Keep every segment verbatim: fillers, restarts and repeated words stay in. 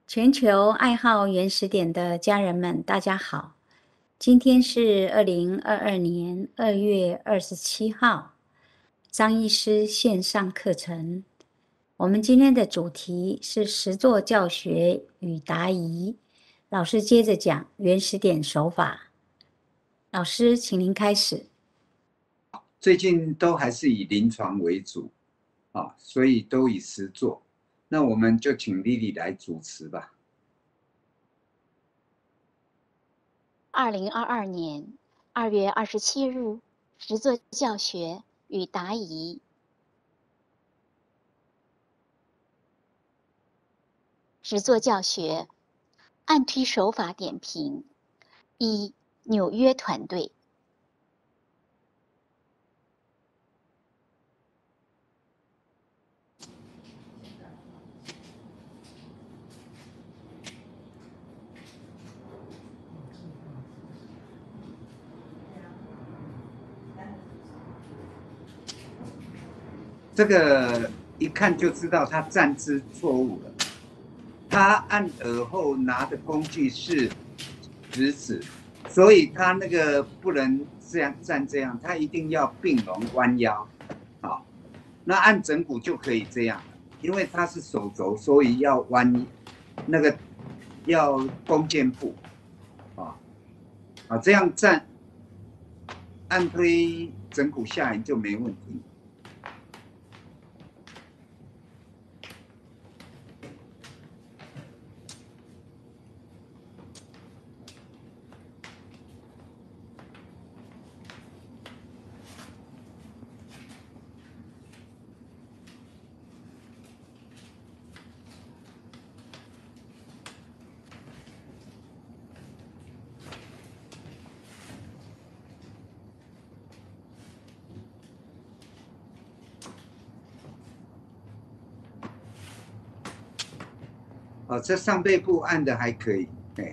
全球爱好原始点的家人们，大家好！今天是二零二二年二月二十七号，张医师线上课程。我们今天的主题是实作教学与答疑。老师接着讲原始点手法。老师，请您开始。 最近都还是以临床为主啊，所以都以实作。那我们就请丽丽来主持吧。 二零二二年二月二十七日，实作教学与答疑。实作教学，按推手法点评。一、纽约团队。 这个一看就知道他站姿错误了。他按耳后拿的工具是食指，所以他那个不能这样站这样，他一定要并拢弯腰。好，那按枕骨就可以这样了，因为他是手肘，所以要弯那个要弓箭步。啊，啊，这样站按推枕骨下沿就没问题。哦，这上背部按的还可以，哎。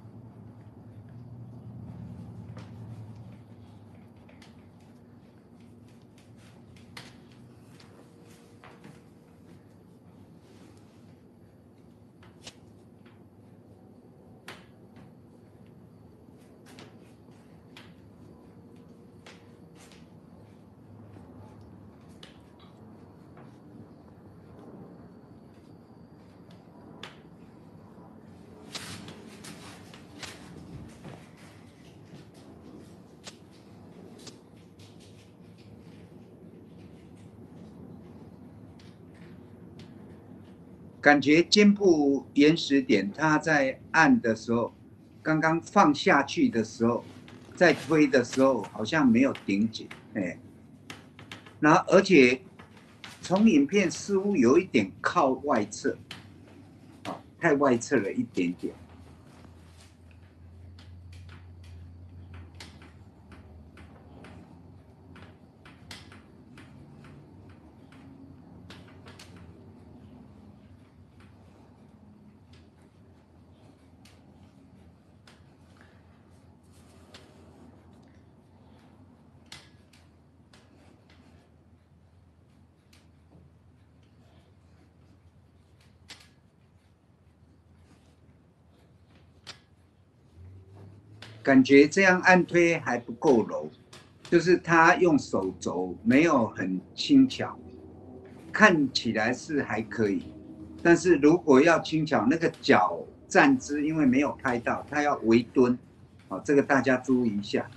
感觉肩部原始点，它在按的时候，刚刚放下去的时候，在推的时候好像没有顶紧，哎，然后而且从影片似乎有一点靠外侧，啊，太外侧了一点点。感觉这样按推还不够柔，就是他用手肘没有很轻巧，看起来是还可以，但是如果要轻巧，那个脚站姿因为没有拍到，他要微蹲，啊，这个大家注意一下。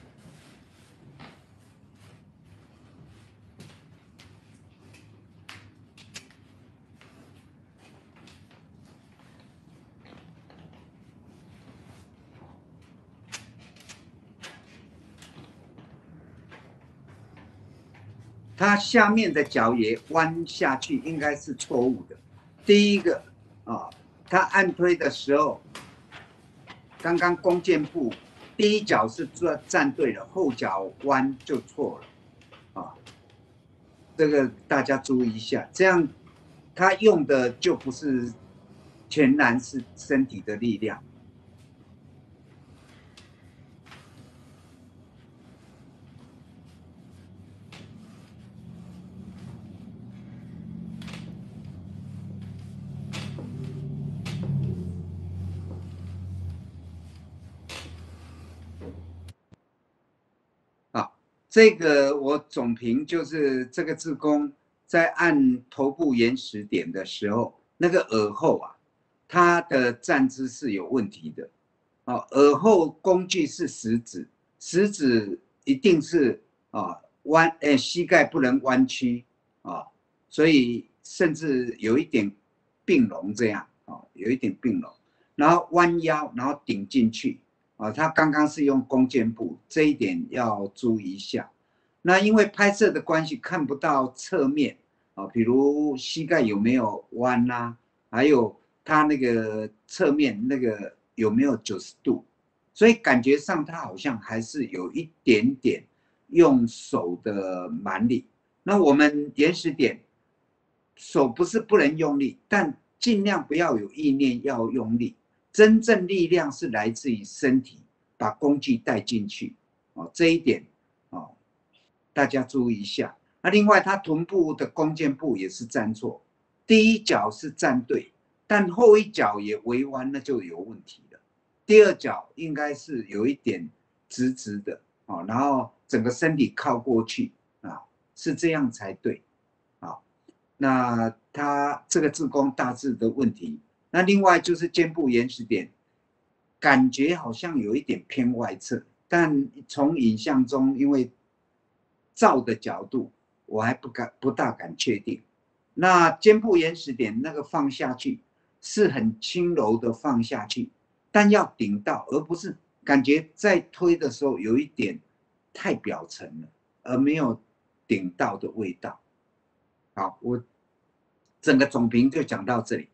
他下面的脚也弯下去，应该是错误的。第一个啊，他按推的时候，刚刚弓箭步，第一脚是站站对了，后脚弯就错了啊。这个大家注意一下，这样他用的就不是全然是身体的力量。 这个我总评就是这个志工在按头部延时点的时候，那个耳后啊，它的站姿是有问题的。啊，耳后工具是食指，食指一定是啊弯，呃，膝盖不能弯曲啊，所以甚至有一点并拢这样啊，有一点并拢，然后弯腰，然后顶进去。啊，他刚刚是用弓箭步，这一点要注意一下。那因为拍摄的关系，看不到侧面啊，比如膝盖有没有弯呐、啊，还有他那个侧面那个有没有九十度，所以感觉上他好像还是有一点点用手的蛮力。那我们延时点，手不是不能用力，但尽量不要有意念要用力。真正力量是来自于身体，把工具带进去，哦，这一点，哦，大家注意一下。那另外，他臀部的弓箭步也是站错，第一脚是站对，但后一脚也微弯，那就有问题了。第二脚应该是有一点直直的，哦，然后整个身体靠过去啊，是这样才对，啊，那他这个自弓大致的问题。那另外就是肩部延时点，感觉好像有一点偏外侧，但从影像中，因为照的角度，我还不敢不大敢确定。那肩部延时点那个放下去是很轻柔的放下去，但要顶到，而不是感觉在推的时候有一点太表层了，而没有顶到的味道。好，我整个总评就讲到这里。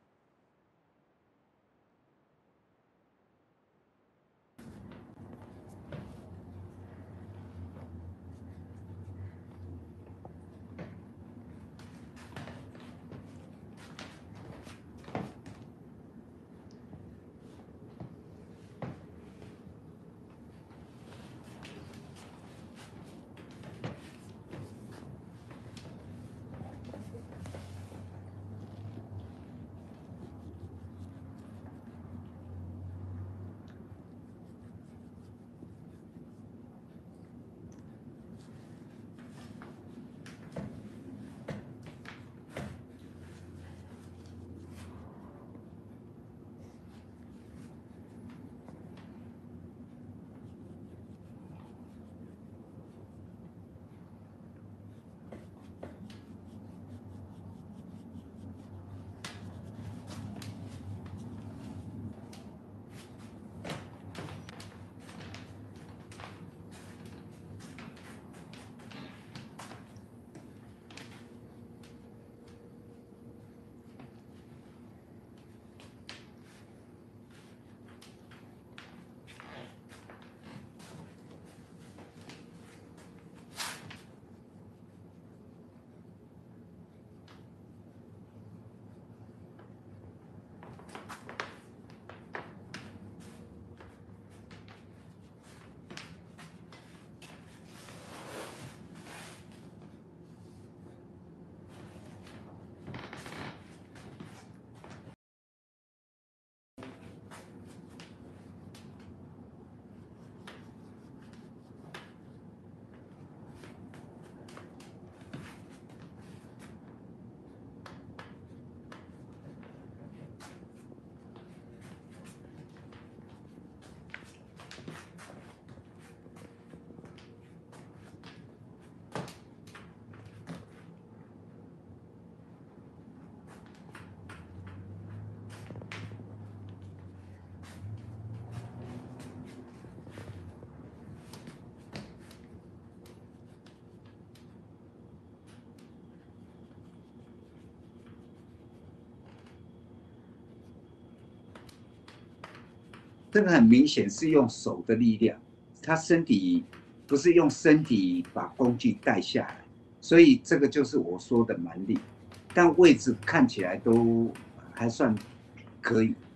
这个很明显是用手的力量，他身体不是用身体把工具带下来，所以这个就是我说的蛮力，但位置看起来都还算可以。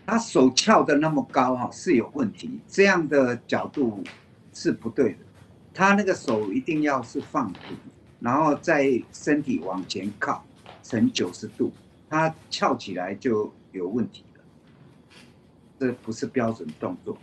他手翘的那么高哈是有问题，这样的角度是不对的。他那个手一定要是放平，然后再身体往前靠，成九十度，他翘起来就有问题了，这不是标准动作。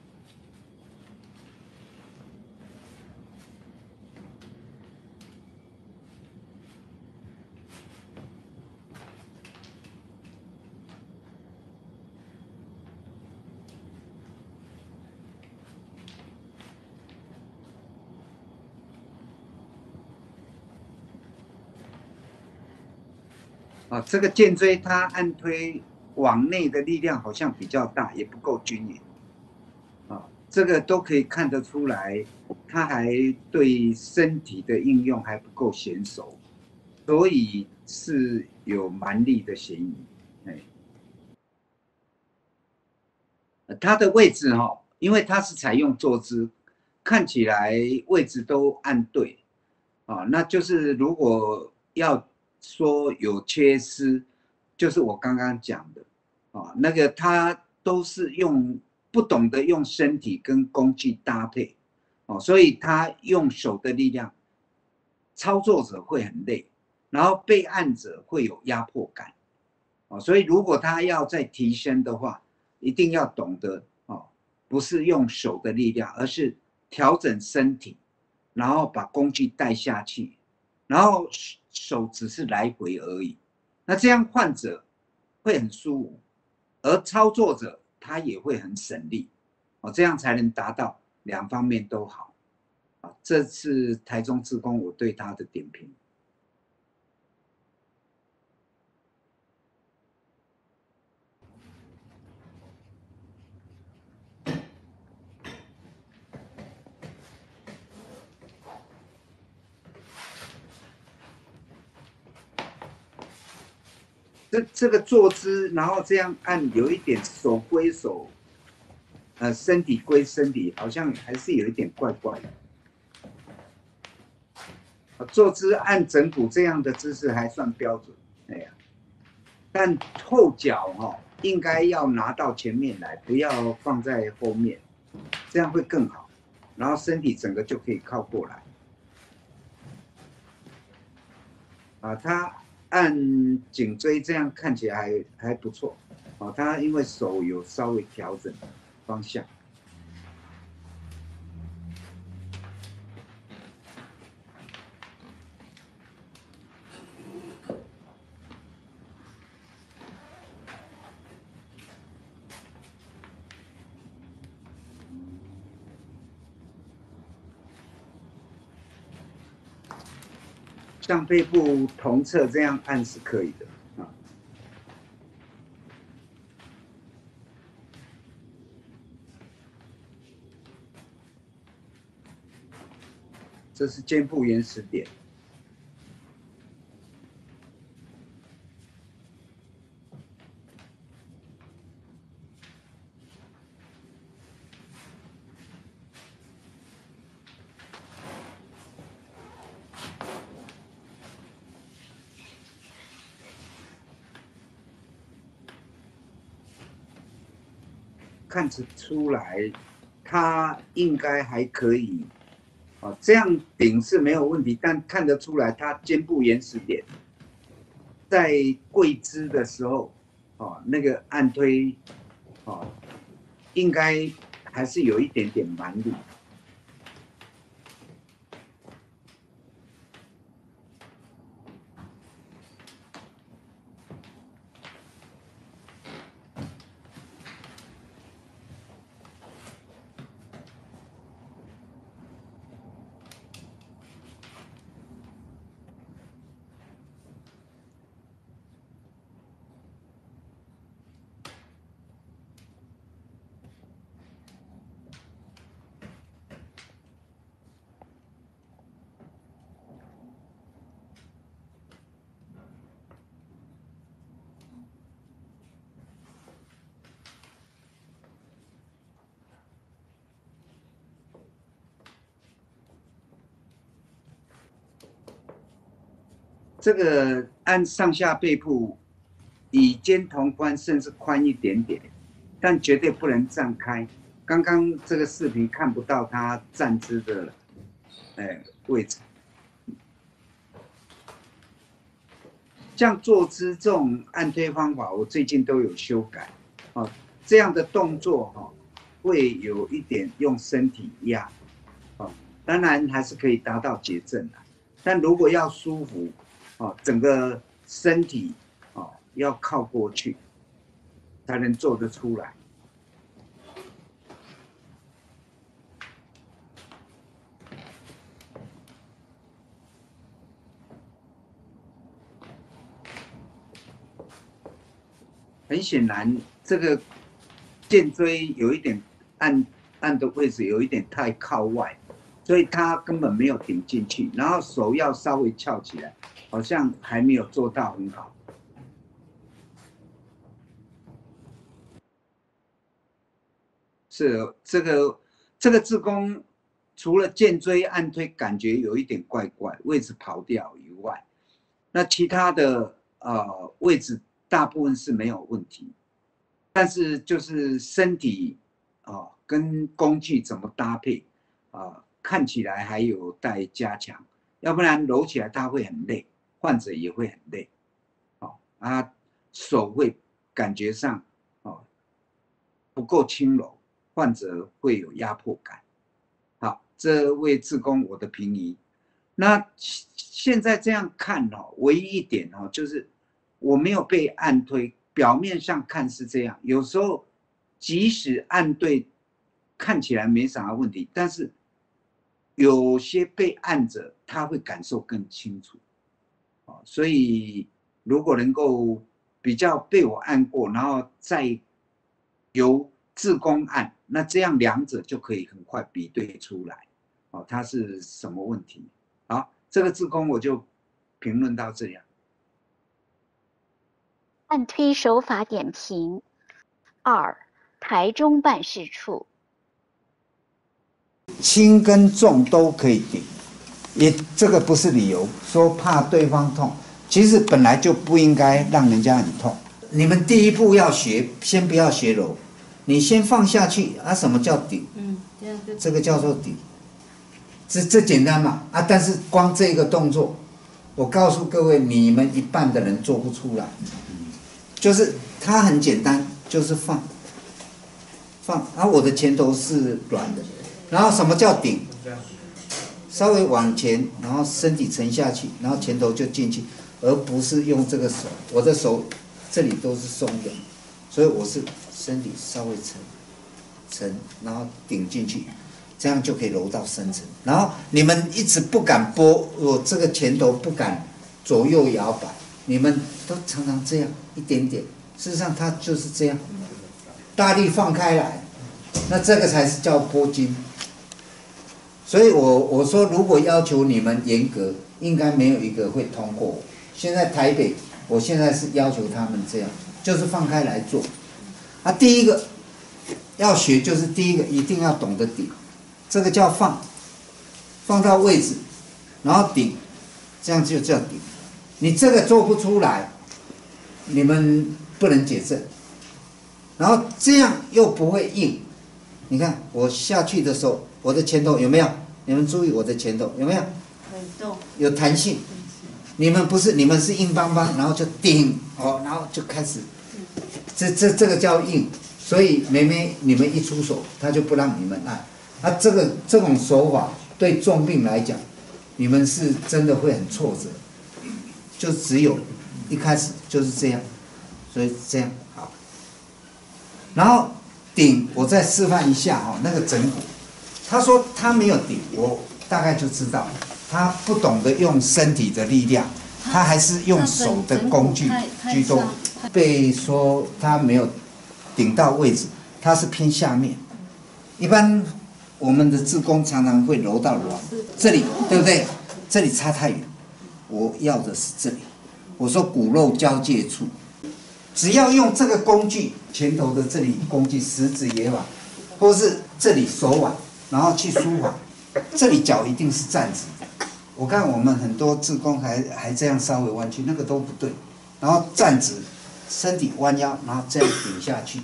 啊，这个剑椎它按推往内的力量好像比较大，也不够均匀。啊，这个都可以看得出来，他还对身体的应用还不够娴熟，所以是有蛮力的嫌疑。哎，他的位置哈、哦，因为他是采用坐姿，看起来位置都按对。啊，那就是如果要说有缺失，就是我刚刚讲的啊，那个他都是用不懂得用身体跟工具搭配，哦，所以他用手的力量，操作者会很累，然后被按者会有压迫感，哦，所以如果他要再提升的话，一定要懂得哦，不是用手的力量，而是调整身体。然后把工具带下去，然后手只是来回而已。那这样患者会很舒服，而操作者他也会很省力，哦，这样才能达到两方面都好。啊，这是台中志工我对他的点评。这这个坐姿，然后这样按，有一点手归手，呃，身体归身体，好像还是有一点怪怪的。坐姿按整骨这样的姿势还算标准，哎呀，但后脚哈、哦、应该要拿到前面来，不要放在后面，这样会更好。然后身体整个就可以靠过来。啊，他按颈椎这样看起来还还不错。啊，他因为手有稍微调整方向。像背部同侧这样按是可以的啊。这是肩部原始点。看得出来，他应该还可以，啊，这样顶是没有问题，但看得出来他肩部原始点在跪姿的时候，啊，那个按推，啊，应该还是有一点点蛮力。这个按上下背部，以肩同宽，甚至宽一点点， 但绝对不能站开。刚刚这个视频看不到他站姿的，哎，位置。像坐姿这种按推方法，我最近都有修改。哦，这样的动作哈、哦，会有一点用身体压。哦，当然还是可以达到节震的，但如果要舒服，哦，整个身体哦要靠过去，才能做得出来。很显然，这个剑椎有一点按按的位置有一点太靠外，所以它根本没有顶进去，然后手要稍微翘起来，好像还没有做到很好。是这个这个自宫，除了剑椎按推感觉有一点怪怪，位置跑掉以外，那其他的呃位置大部分是没有问题。但是就是身体啊、哦、跟工具怎么搭配啊、呃，看起来还有待加强，要不然揉起来他会很累，患者也会很累，哦啊手会感觉上哦不够轻柔，患者会有压迫感。好，这位志工我的评议。那现在这样看哦，唯一一点哦就是我没有被按推。表面上看是这样，有时候即使按对，看起来没啥问题，但是有些被按着他会感受更清楚，所以如果能够比较被我按过，然后再由志工按，那这样两者就可以很快比对出来，哦，它是什么问题？好，这个志工我就评论到这样。 按推手法点评二，台中办事处。 轻跟重都可以顶，也这个不是理由，说怕对方痛，其实本来就不应该让人家很痛。你们第一步要学，先不要学柔，你先放下去啊。什么叫顶？嗯，这样就这个叫做顶，这这简单嘛啊！但是光这个动作，我告诉各位，你们一半的人做不出来。就是它很简单，就是放放，然后我的前头是软的，然后什么叫顶？稍微往前，然后身体沉下去，然后前头就进去，而不是用这个手。我的手这里都是松的，所以我是身体稍微沉沉，然后顶进去，这样就可以揉到深层。然后你们一直不敢拨，我这个前头不敢左右摇摆，你们都常常这样一点点，事实上它就是这样，大力放开来，那这个才是叫拨筋。所以我我说，如果要求你们严格，应该没有一个会通过我。现在台北，我现在是要求他们这样，就是放开来做。啊，第一个要学就是第一个一定要懂得顶，这个叫放，放到位置，然后顶，这样就叫顶。你这个做不出来，你们不能解正。然后这样又不会硬，你看我下去的时候，我的前头有没有？你们注意我的前头有没有？有弹性。你们不是，你们是硬邦邦，然后就顶哦，然后就开始，这这这个叫硬。所以妹妹你们一出手，他就不让你们按。啊，这个这种手法对重病来讲，你们是真的会很挫折。就只有一开始就是这样，所以这样好。然后顶，我再示范一下哈、哦，那个整骨。他说他没有顶，我大概就知道，他不懂得用身体的力量，他还是用手的工具居多。被说他没有顶到位置，他是偏下面。一般我们的志工常常会揉到软，这里对不对？这里差太远，我要的是这里。我说骨肉交界处，只要用这个工具，前头的这里工具，食指也好，或是这里手腕。然后去舒缓，这里脚一定是站直。我看我们很多志工还还这样稍微弯曲，那个都不对。然后站直，身体弯腰，然后这样顶下去，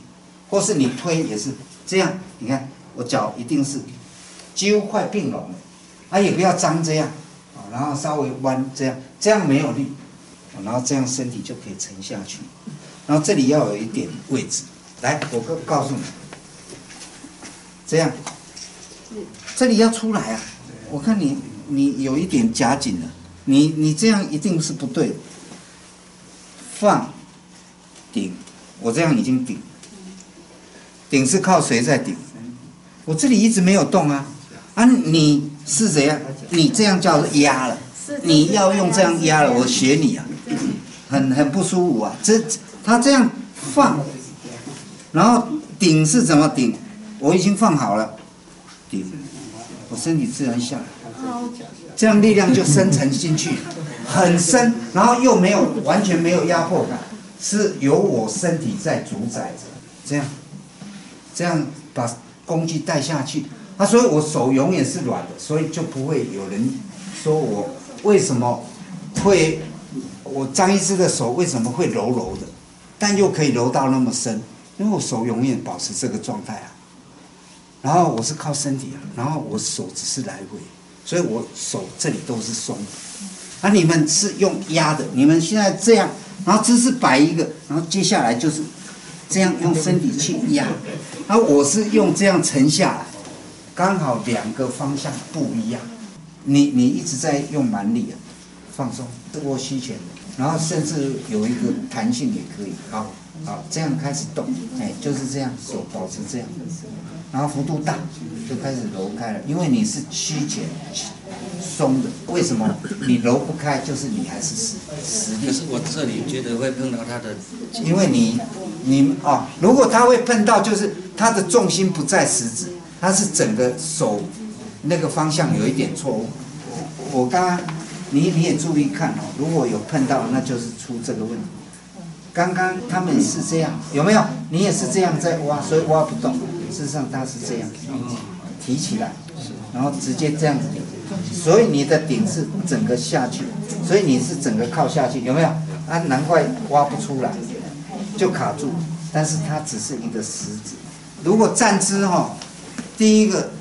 或是你推也是这样。你看我脚一定是几乎快并拢了，啊也不要张这样，啊然后稍微弯这样，这样没有力，然后这样身体就可以沉下去，然后这里要有一点位置。来，我告告诉你，这样，这里要出来啊！我看你你有一点夹紧了，你你这样一定是不对的。放，顶，我这样已经顶，顶是靠谁在顶？我这里一直没有动啊，啊你是怎样？你这样叫压了，你要用这样压了，我学你啊，很很不舒服啊。这他这样放。然后顶是怎么顶？我已经放好了，顶，我身体自然下来，这样力量就深沉进去，很深，然后又没有完全没有压迫感，是由我身体在主宰着，这样，这样把工具带下去。啊，所以我手永远是软的，所以就不会有人说我为什么会，我张医师的手为什么会柔柔的，但又可以柔到那么深。因为我手永远保持这个状态啊，然后我是靠身体啊，然后我手只是来回，所以我手这里都是松的。啊，你们是用压的，你们现在这样，然后姿势摆一个，然后接下来就是这样用身体去压，然后我是用这样沉下来，刚好两个方向不一样。你你一直在用蛮力啊，放松，握膝拳，然后甚至有一个弹性也可以，好。好，这样开始动，哎，就是这样，手保持这样，然后幅度大，就开始揉开了。因为你是虚前松的，为什么你揉不开？就是你还是实实力。 可是我这里觉得会碰到他的， 因为你你哦，如果他会碰到，就是他的重心不在食指，他是整个手那个方向有一点错误。我刚刚你你也注意看哦，如果有碰到，那就是出这个问题。刚刚他们是这样，有没有？你也是这样在挖，所以挖不动。事实上他是这样提起来，然后直接这样子顶，所以你的顶是整个下去，所以你是整个靠下去，有没有？啊，难怪挖不出来，就卡住。但是它只是一个食指。如果站姿哈、哦，第一个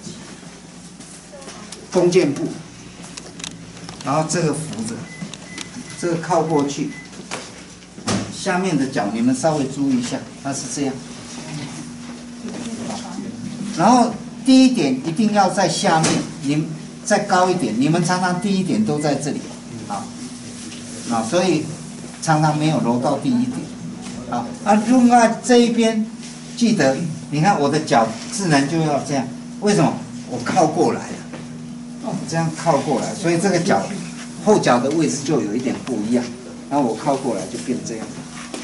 弓箭步，然后这个扶着，这个靠过去。下面的脚你们稍微注意一下，它是这样。然后第一点一定要在下面，你们再高一点。你们常常第一点都在这里，好，啊，所以常常没有揉到第一点。好，啊，另外这一边记得，你看我的脚自然就要这样，为什么？我靠过来了，哦，这样靠过来，所以这个脚后脚的位置就有一点不一样。然后我靠过来就变这样。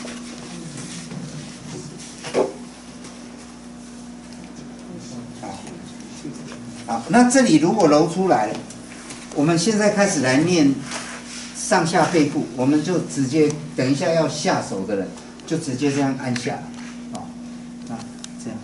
好，那这里如果揉出来了，我们现在开始来练上下背部，我们就直接等一下要下手的人，就直接这样按下来，好，啊，这样。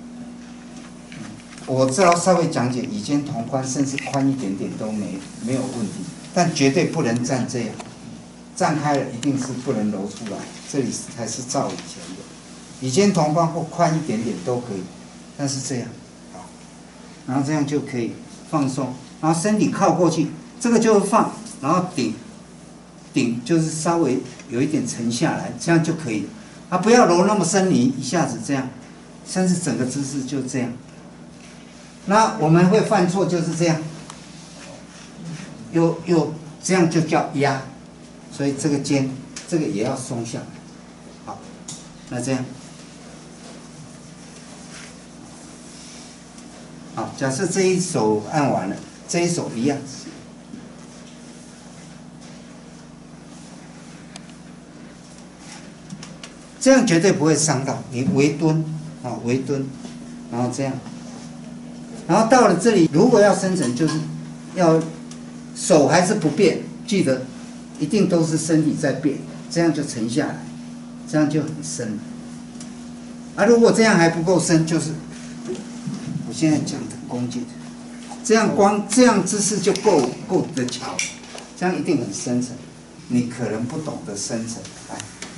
我这要稍微讲解，以肩同宽，甚至宽一点点都没没有问题，但绝对不能站这样，站开了一定是不能揉出来，这里才是照以前的，以肩同宽或宽一点点都可以，但是这样。然后这样就可以放松，然后身体靠过去，这个就是放，然后顶，顶就是稍微有一点沉下来，这样就可以了。啊，不要揉那么深，你一下子这样，甚至整个姿势就这样。那我们会犯错就是这样，又又这样就叫压，所以这个肩这个也要松下来。好，那这样。好，假设这一手按完了，这一手一样，这样绝对不会伤到你。微蹲，啊，微蹲，然后这样，然后到了这里，如果要深层，就是要手还是不变，记得一定都是身体在变，这样就沉下来，这样就很深了。啊，如果这样还不够深，就是。现在讲的弓箭，这样光这样姿势就够够得巧，这样一定很深沉。你可能不懂得深沉，来，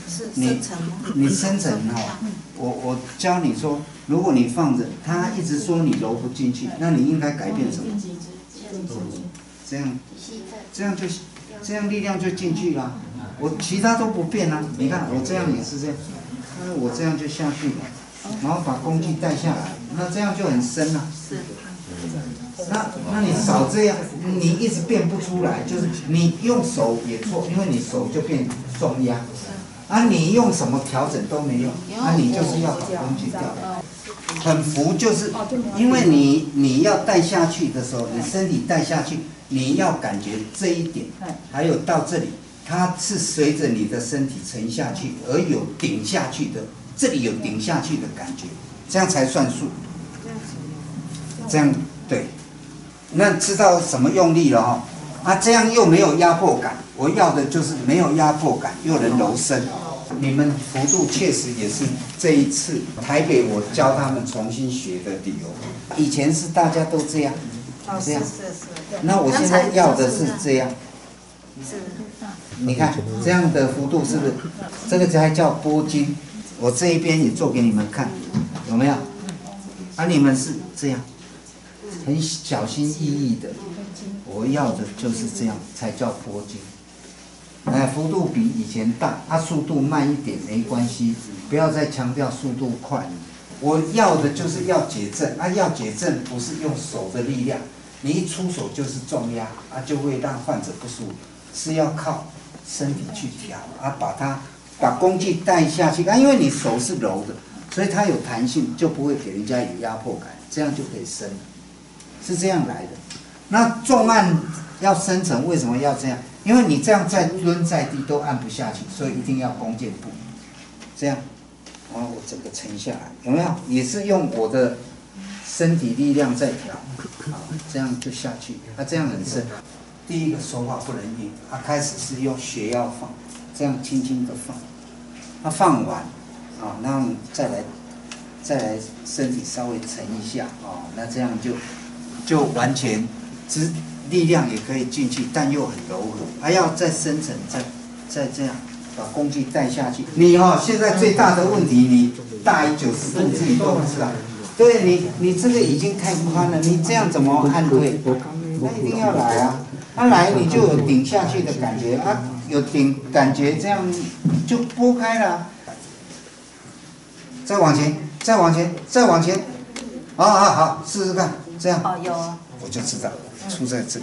是你深层吗？ 你深层哈，我我教你说，如果你放着，他一直说你揉不进去，那你应该改变什么？这样，这样就这样力量就进去了。我其他都不变啊，你看我这样也是这样，那我这样就下去了，然后把工具带下来，那这样就很深了。那那你少这样，你一直变不出来，就是你用手也错，因为你手就变重压，啊，你用什么调整都没用，啊，你就是要把工具掉。很浮就是因为你你要带下去的时候，你身体带下去，你要感觉这一点，还有到这里，它是随着你的身体沉下去而有顶下去的，这里有顶下去的感觉，这样才算数。这样对，那知道什么用力了哈、哦？啊，这样又没有压迫感，我要的就是没有压迫感，又能柔身。你们幅度确实也是这一次台北我教他们重新学的理由。以前是大家都这样，这样，那我现在要的是这样。 是。 你看这样的幅度是不是？这个才叫拨筋。我这一边也做给你们看，有没有？啊，你们是这样，很小心翼翼的。我要的就是这样，才叫拨筋。哎，幅度比以前大，啊，速度慢一点没关系，不要再强调速度快。我要的就是要解震，啊，要解震不是用手的力量，你一出手就是重压，啊，就会让患者不舒服，是要靠身体去调，啊，把它把工具带下去，啊，因为你手是柔的，所以它有弹性，就不会给人家有压迫感，这样就可以伸了，是这样来的。那重按要深层，为什么要这样？因为你这样再抡在地都按不下去，所以一定要弓箭步，这样，然后我整个沉下来，有没有？也是用我的身体力量在调，好，这样就下去，啊，这样很深。第一个手法不能硬，啊，开始是用血要放，这样轻轻的放，啊，放完，啊，然后再来，再来身体稍微沉一下，啊，那这样就就完全只。力量也可以进去，但又很柔和，还要再深层，再再这样把工具带下去。你哦，现在最大的问题，你大于九十度自己都不知道。对你，你这个已经太宽了，你这样怎么按对？那一定要来啊！他、啊、来你就有顶下去的感觉啊，有顶感觉，这样就拨开了、啊。再往前，再往前，再往前。好好好，试试看，这样。 哦，有啊。 我就知道。出在这里。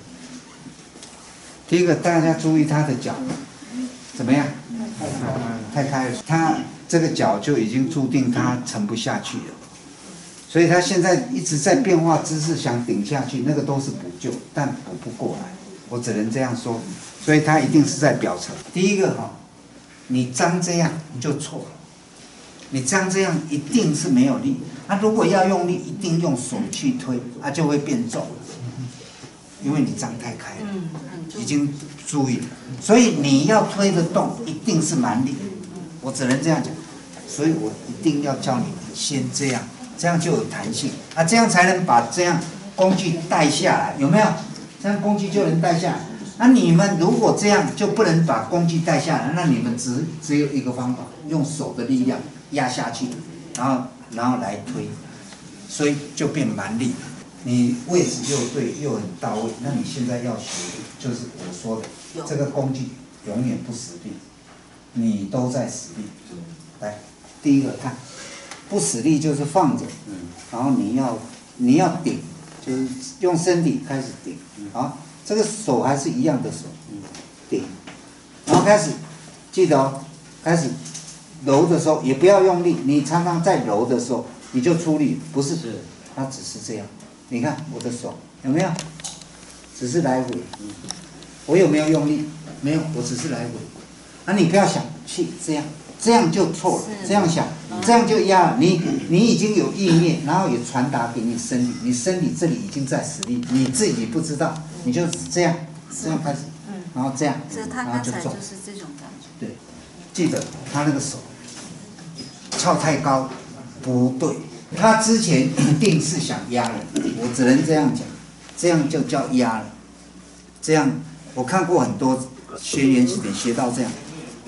第一个，大家注意他的脚怎么样？太开了，他这个脚就已经注定他沉不下去了，所以他现在一直在变化姿势，想顶下去，那个都是补救，但补不过来。我只能这样说，所以他一定是在表层。第一个哈，你张这样就错了，你张这样一定是没有力。那、啊、如果要用力，一定用手去推，它、啊、就会变重了。因为你张太开了，已经注意了，所以你要推得动，一定是蛮力。我只能这样讲，所以我一定要教你先这样，这样就有弹性啊，这样才能把这样工具带下来，有没有？这样工具就能带下来。那、啊、你们如果这样就不能把工具带下来，那你们只只有一个方法，用手的力量压下去，然后然后来推，所以就变蛮力。你位置又对又很到位，那你现在要学的就是我说的这个工具永远不使力，你都在使力。来，第一个看，不使力就是放着，然后你要你要顶，就是用身体开始顶，啊，这个手还是一样的手，顶，然后开始记得哦，开始揉的时候也不要用力，你常常在揉的时候你就出力，不是，它只是这样。你看我的手有没有？只是来回，我有没有用力？没有，我只是来回。啊，你不要想去这样，这样就错了。这样想，这样就压了。你你已经有意念，然后也传达给你身体，你身体这里已经在使力，你自己不知道，你就这样这样开始，然后这样，然后就重。 就是这种感觉。 对，记得他那个手翘太高，不对。他之前一定是想压了，我只能这样讲，这样就叫压了。这样我看过很多学员学到这样，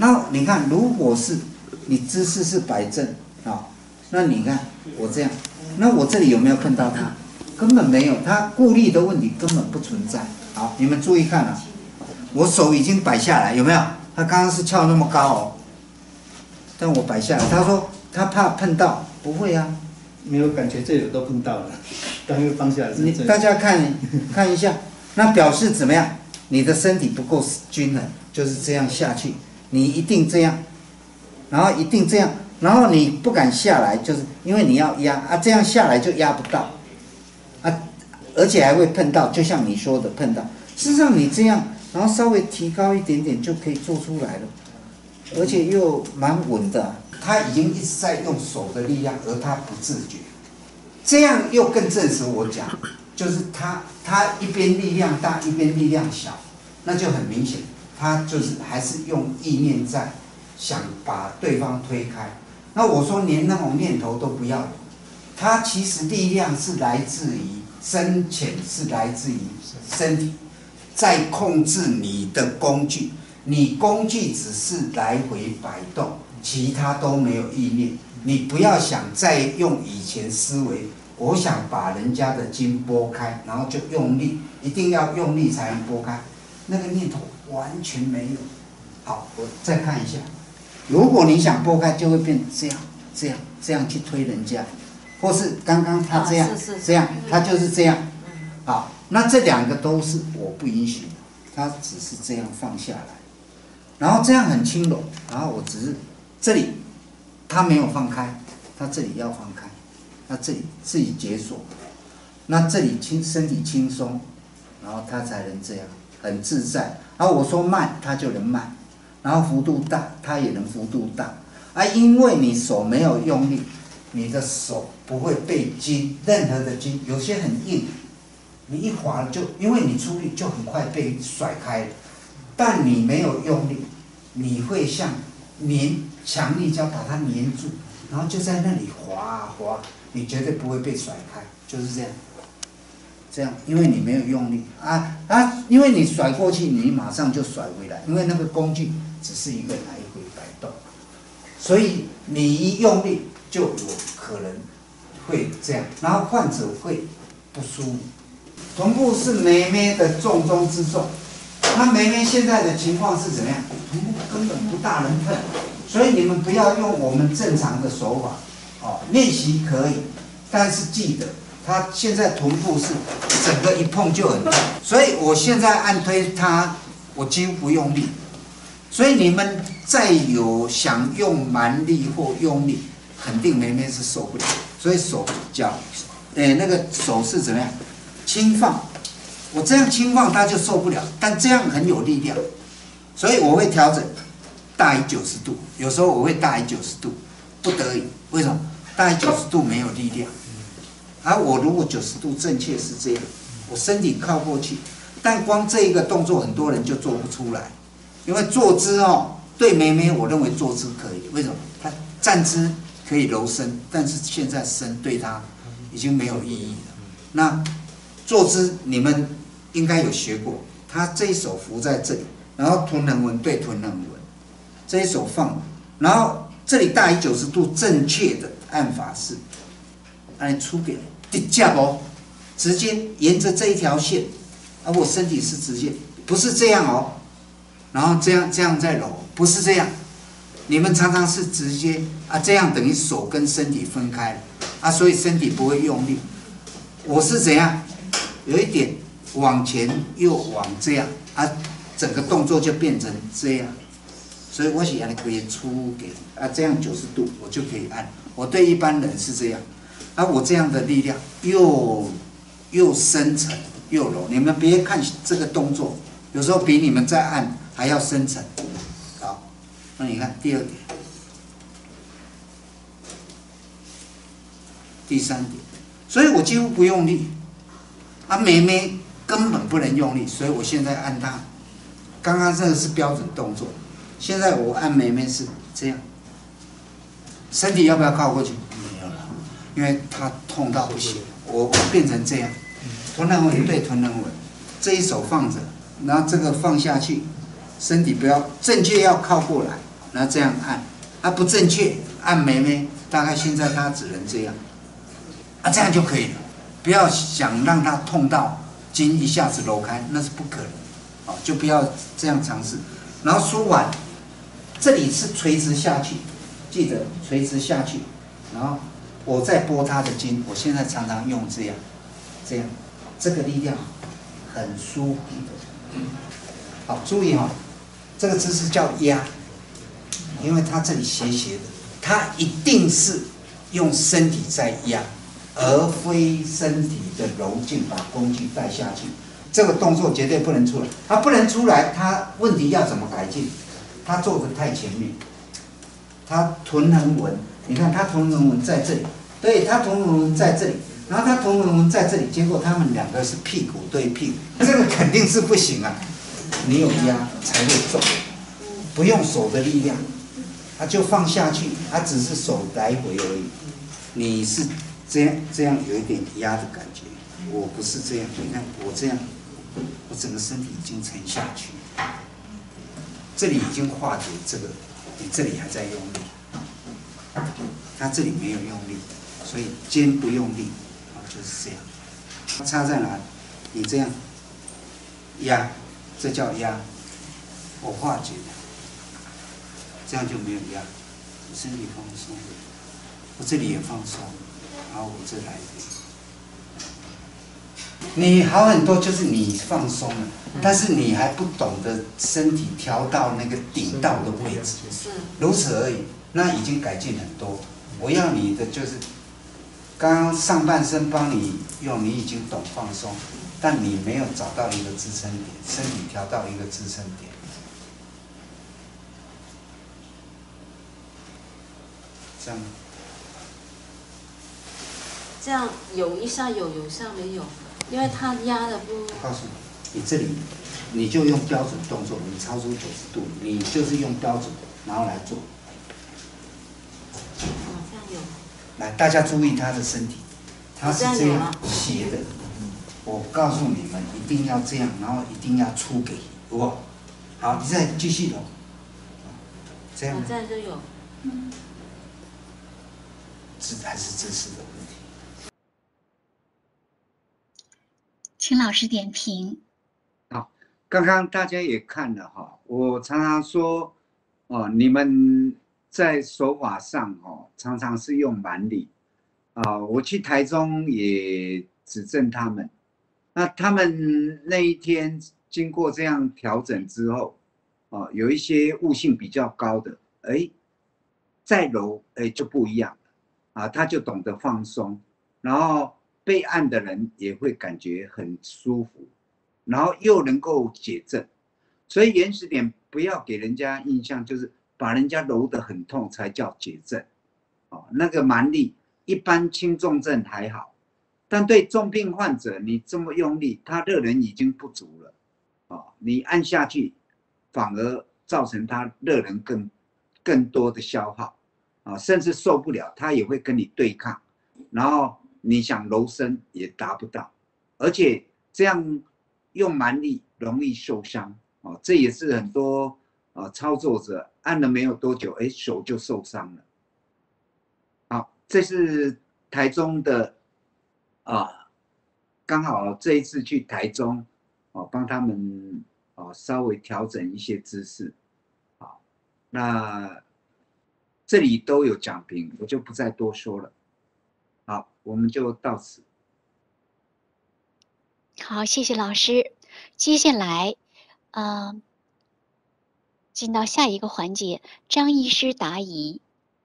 那你看，如果是你姿势是摆正啊，那你看我这样，那我这里有没有碰到它？根本没有，它顾虑的问题根本不存在。好，你们注意看啊，我手已经摆下来，有没有？他刚刚是翘那么高哦，但我摆下来，他说他怕碰到，不会啊， 没有感觉，这里都碰到了，刚又放下来是你大家看看一下，那表示怎么样？你的身体不够均衡，就是这样下去，你一定这样，然后一定这样，然后你不敢下来，就是因为你要压啊，这样下来就压不到，啊，而且还会碰到，就像你说的碰到。事实上你这样，然后稍微提高一点点就可以做出来了，而且又蛮稳的。他已经一直在用手的力量，而他不自觉，这样又更证实我讲。就是他，他一边力量大，一边力量小，那就很明显，他就是还是用意念在想把对方推开。那我说连那种念头都不要，他其实力量是来自于深浅，是来自于身体，在控制你的工具，你工具只是来回摆动，其他都没有意念。你不要想再用以前思维。我想把人家的筋拨开，然后就用力，一定要用力才能拨开，那个念头完全没有。好，我再看一下，如果你想拨开，就会变这样、这样、这样去推人家，或是刚刚他这样、 哦、是是这样，他就是这样。好，那这两个都是我不允许的，他只是这样放下来，然后这样很轻柔，然后我只是这里他没有放开，他这里要放开。那这里自己解锁，那这里轻身体轻松，然后他才能这样很自在。然后我说慢，他就能慢；然后幅度大，他也能幅度大。啊，因为你手没有用力，你的手不会被筋，任何的筋，有些很硬，你一滑就因为你出力就很快被甩开了。但你没有用力，你会像粘强力胶把它粘住，然后就在那里滑啊滑。你绝对不会被甩开，就是这样，这样，因为你没有用力啊啊，因为你甩过去，你马上就甩回来，因为那个工具只是一个来回摆动，所以你一用力就有可能会这样，然后患者会不舒服。臀部是妹妹的重中之重，那妹妹现在的情况是怎么样？臀部根本不大能碰，所以你们不要用我们正常的手法。哦，练习可以，但是记得，他现在臀部是整个一碰就很痛，所以我现在按推他，我几乎不用力。所以你们再有想用蛮力或用力，肯定妹妹是受不了。所以手脚，哎，那个手是怎么样？轻放，我这样轻放他就受不了，但这样很有力量，所以我会调整大于九十度，有时候我会大于九十度，不得已，为什么？大于九十度没有力量，而、啊、我如果九十度正确是这样，我身体靠过去，但光这一个动作很多人就做不出来，因为坐姿哦，对妹妹我认为坐姿可以，为什么？她站姿可以柔身，但是现在伸对她已经没有意义了。那坐姿你们应该有学过，她这一手扶在这里，然后臀横纹对臀横纹，这一手放，然后这里大于九十度正确的按法是，按出给直接不，直接沿着这一条线，而、啊、我身体是直线，不是这样哦，然后这样这样再揉，不是这样，你们常常是直接啊，这样等于手跟身体分开了啊，所以身体不会用力。我是怎样，有一点往前又往这样啊，整个动作就变成这样。所以我是按你可以出给啊，这样九十度我就可以按。我对一般人是这样，啊，我这样的力量又又深沉又柔。你们别看这个动作，有时候比你们在按还要深沉。好，那你看第二点，第三点，所以我几乎不用力，啊，妹妹根本不能用力，所以我现在按她。刚刚这个是标准动作。现在我按妹妹是这样，身体要不要靠过去？没有了，因为它痛到不行。我我变成这样，臀横纹对臀横纹，这一手放着，然后这个放下去，身体不要正确要靠过来， 然后这样按，啊不正确，按没没，大概现在他只能这样，啊这样就可以了，不要想让他痛到筋一下子揉开，那是不可能，哦就不要这样尝试。然后梳完，这里是垂直下去，记得垂直下去，然后我再拨他的筋，我现在常常用这样，这样，这个力量很舒服的。好，注意哈、哦，这个姿势叫压，因为它这里斜斜的，它一定是用身体在压，而非身体的柔劲把工具带下去。这个动作绝对不能出来，它不能出来，它问题要怎么改进？它做的太前面，它臀横纹，你看它臀横纹在这里，对，它臀横纹在这里，然后它臀横纹在这里，结果他们两个是屁股对屁股，这个肯定是不行啊！你有压才会重，不用手的力量，它就放下去，它只是手来回而已。你是这样这样有一点压的感觉，我不是这样，你看我这样，我整个身体已经沉下去。这里已经化解这个，你这里还在用力，它这里没有用力，所以肩不用力，啊，就是这样。它差在哪里？你这样压，这叫压，我化解的，这样就没有压，我身体放松，我这里也放松，然后我这来一点。你好很多，就是你放松了，但是你还不懂得身体调到那个顶到的位置，如此而已。那已经改进很多。我要你的就是，刚刚上半身帮你用，你已经懂放松，但你没有找到一个支撑点，身体调到一个支撑点。这样， 这样有一下有，有一下没有。因为它压的不。 告诉你，你这里你就用标准动作，你超出九十度，你就是用标准，然后来做。 哦，这样有。 来，大家注意他的身体，他是这样斜的。我告诉你们，一定要这样，然后一定要出给我。好，你再继续揉。这样。 这样就有。嗯。 姿还是姿势的问题。 请老师点评。 好，刚刚大家也看了哈，我常常说，哦，你们在手法上哦，常常是用蛮力啊。我去台中也指正他们，那他们那一天经过这样调整之后，哦，有一些悟性比较高的，哎，再揉哎就不一样了啊，他就懂得放松，然后。被按的人也会感觉很舒服，然后又能够解症，所以原始点不要给人家印象就是把人家揉得很痛才叫解症，哦，那个蛮力一般轻重症还好，但对重病患者你这么用力，他热能已经不足了，哦，你按下去反而造成他热能更更多的消耗，啊，甚至受不了，他也会跟你对抗，然后。你想揉身也达不到，而且这样用蛮力容易受伤哦，这也是很多啊操作者按了没有多久，哎手就受伤了。好，这是台中的啊，刚好这一次去台中哦，帮他们哦稍微调整一些姿势，好，那这里都有讲评，我就不再多说了。好，我们就到此。 好，谢谢老师。接下来，呃，进到下一个环节，张医师答疑。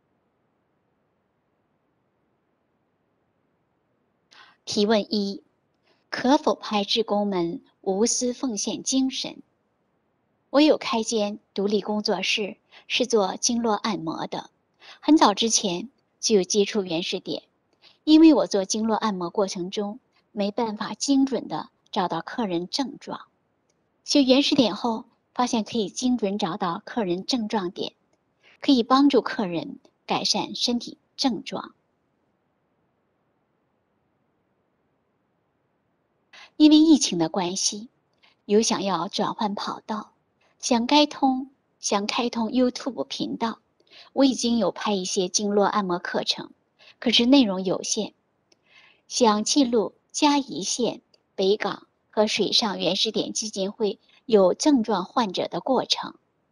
提问一：可否派志工们无私奉献精神？我有开间独立工作室，是做经络按摩的。很早之前就有接触原始点。因为我做经络按摩过程中没办法精准的找到客人症状，学原始点后发现可以精准找到客人症状点，可以帮助客人改善身体症状。因为疫情的关系，有想要转换跑道，想开通想开通 YouTube 频道，我已经有拍一些经络按摩课程，可是内容有限，想记录嘉义县北港和水上原始点基金会有症状患者的过程。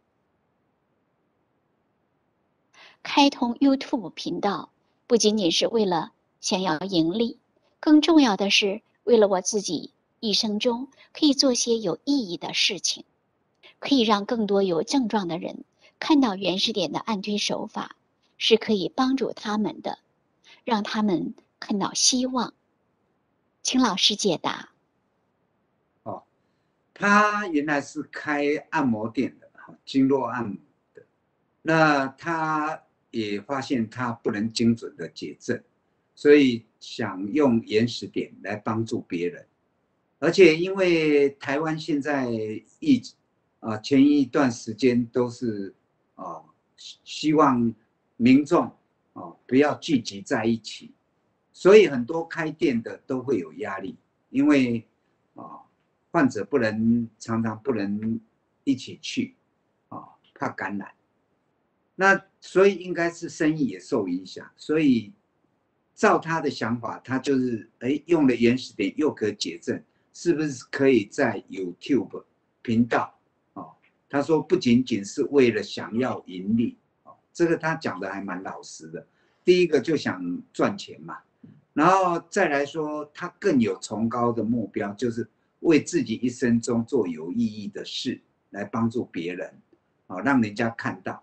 开通 YouTube 频道不仅仅是为了想要盈利，更重要的是为了我自己一生中可以做些有意义的事情，可以让更多有症状的人看到原始点的按推手法是可以帮助他们的，让他们看到希望。请老师解答。 哦，他原来是开按摩店的，经络按摩的。那他也发现他不能精准的解症，所以想用原始点来帮助别人。而且因为台湾现在疫啊前一段时间都是啊希望民众啊不要聚集在一起。所以很多开店的都会有压力，因为啊，患者不能常常不能一起去啊，怕感染。那所以应该是生意也受影响。所以照他的想法，他就是哎用了原始点又可解症，是不是可以在 YouTube 频道啊？他说不仅仅是为了想要盈利啊，这个他讲的还蛮老实的。第一个就想赚钱嘛。然后再来说，他更有崇高的目标，就是为自己一生中做有意义的事，来帮助别人，啊，让人家看到。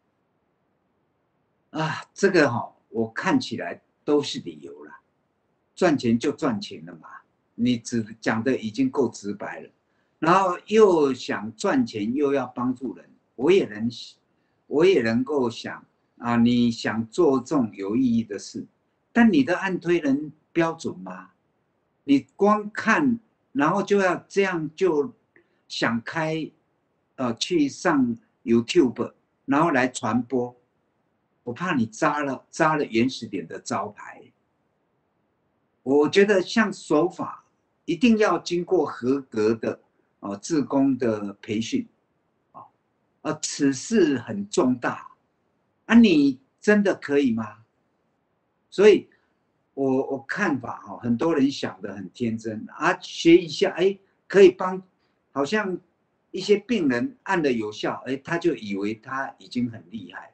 啊，这个哈、哦，我看起来都是理由啦，赚钱就赚钱了嘛，你只讲的已经够直白了，然后又想赚钱又要帮助人，我也能，我也能够想啊，你想做这种有意义的事。但你的按推人标准吗？你光看，然后就要这样就想开，呃，去上 YouTube， 然后来传播，我怕你扎了扎了原始点的招牌。我觉得像手法一定要经过合格的哦志工的培训，啊，呃，此事很重大，啊，你真的可以吗？所以我，我看法哈，很多人想的很天真啊，学一下，哎，可以帮，好像一些病人按的有效，哎，他就以为他已经很厉害。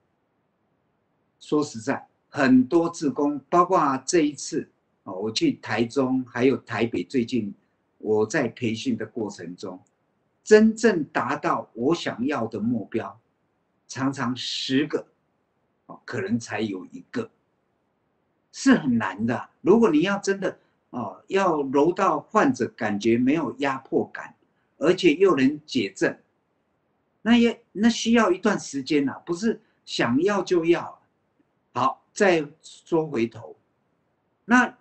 说实在，很多志工，包括这一次哦，我去台中还有台北，最近我在培训的过程中，真正达到我想要的目标，常常十个，哦，可能才有一个。是很难的。如果你要真的哦，要揉到患者感觉没有压迫感，而且又能解症，那也那需要一段时间啊，不是想要就要。好，再说回头，那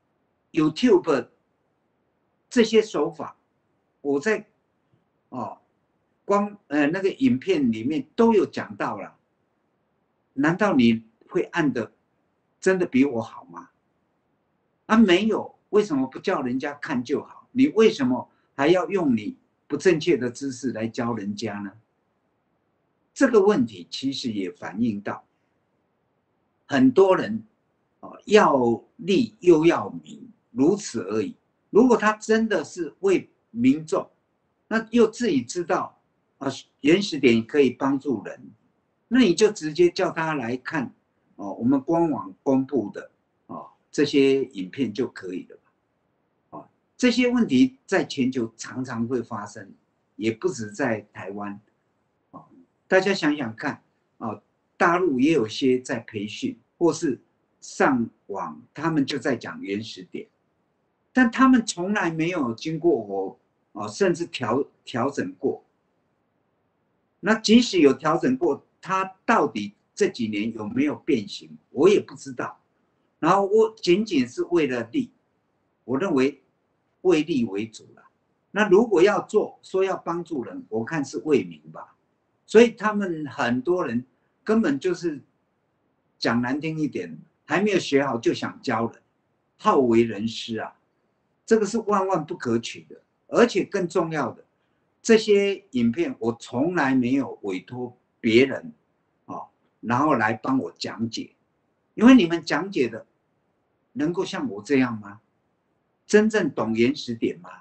YouTube 这些手法，我在哦光呃那个影片里面都有讲到了，难道你会按的真的比我好吗？啊，没有，为什么不叫人家看就好？你为什么还要用你不正确的知识来教人家呢？这个问题其实也反映到很多人哦，要利又要名，如此而已。如果他真的是为民众，那又自己知道啊，原始点可以帮助人，那你就直接叫他来看哦，我们官网公布的哦这些影片就可以了。哦，这些问题在全球常常会发生，也不止在台湾。哦，大家想想看，哦，大陆也有些在培训，或是上网，他们就在讲原始点，但他们从来没有经过我哦，甚至调调整过。那即使有调整过，它到底这几年有没有变形，我也不知道。然后我仅仅是为了利，我认为为利为主了。那如果要做，说要帮助人，我看是为民吧。所以他们很多人根本就是讲难听一点，还没有学好就想教人，好为人师啊，这个是万万不可取的。而且更重要的， 这些影片我从来没有委托别人啊，然后来帮我讲解，因为你们讲解的能够像我这样吗？真正懂原始点吗？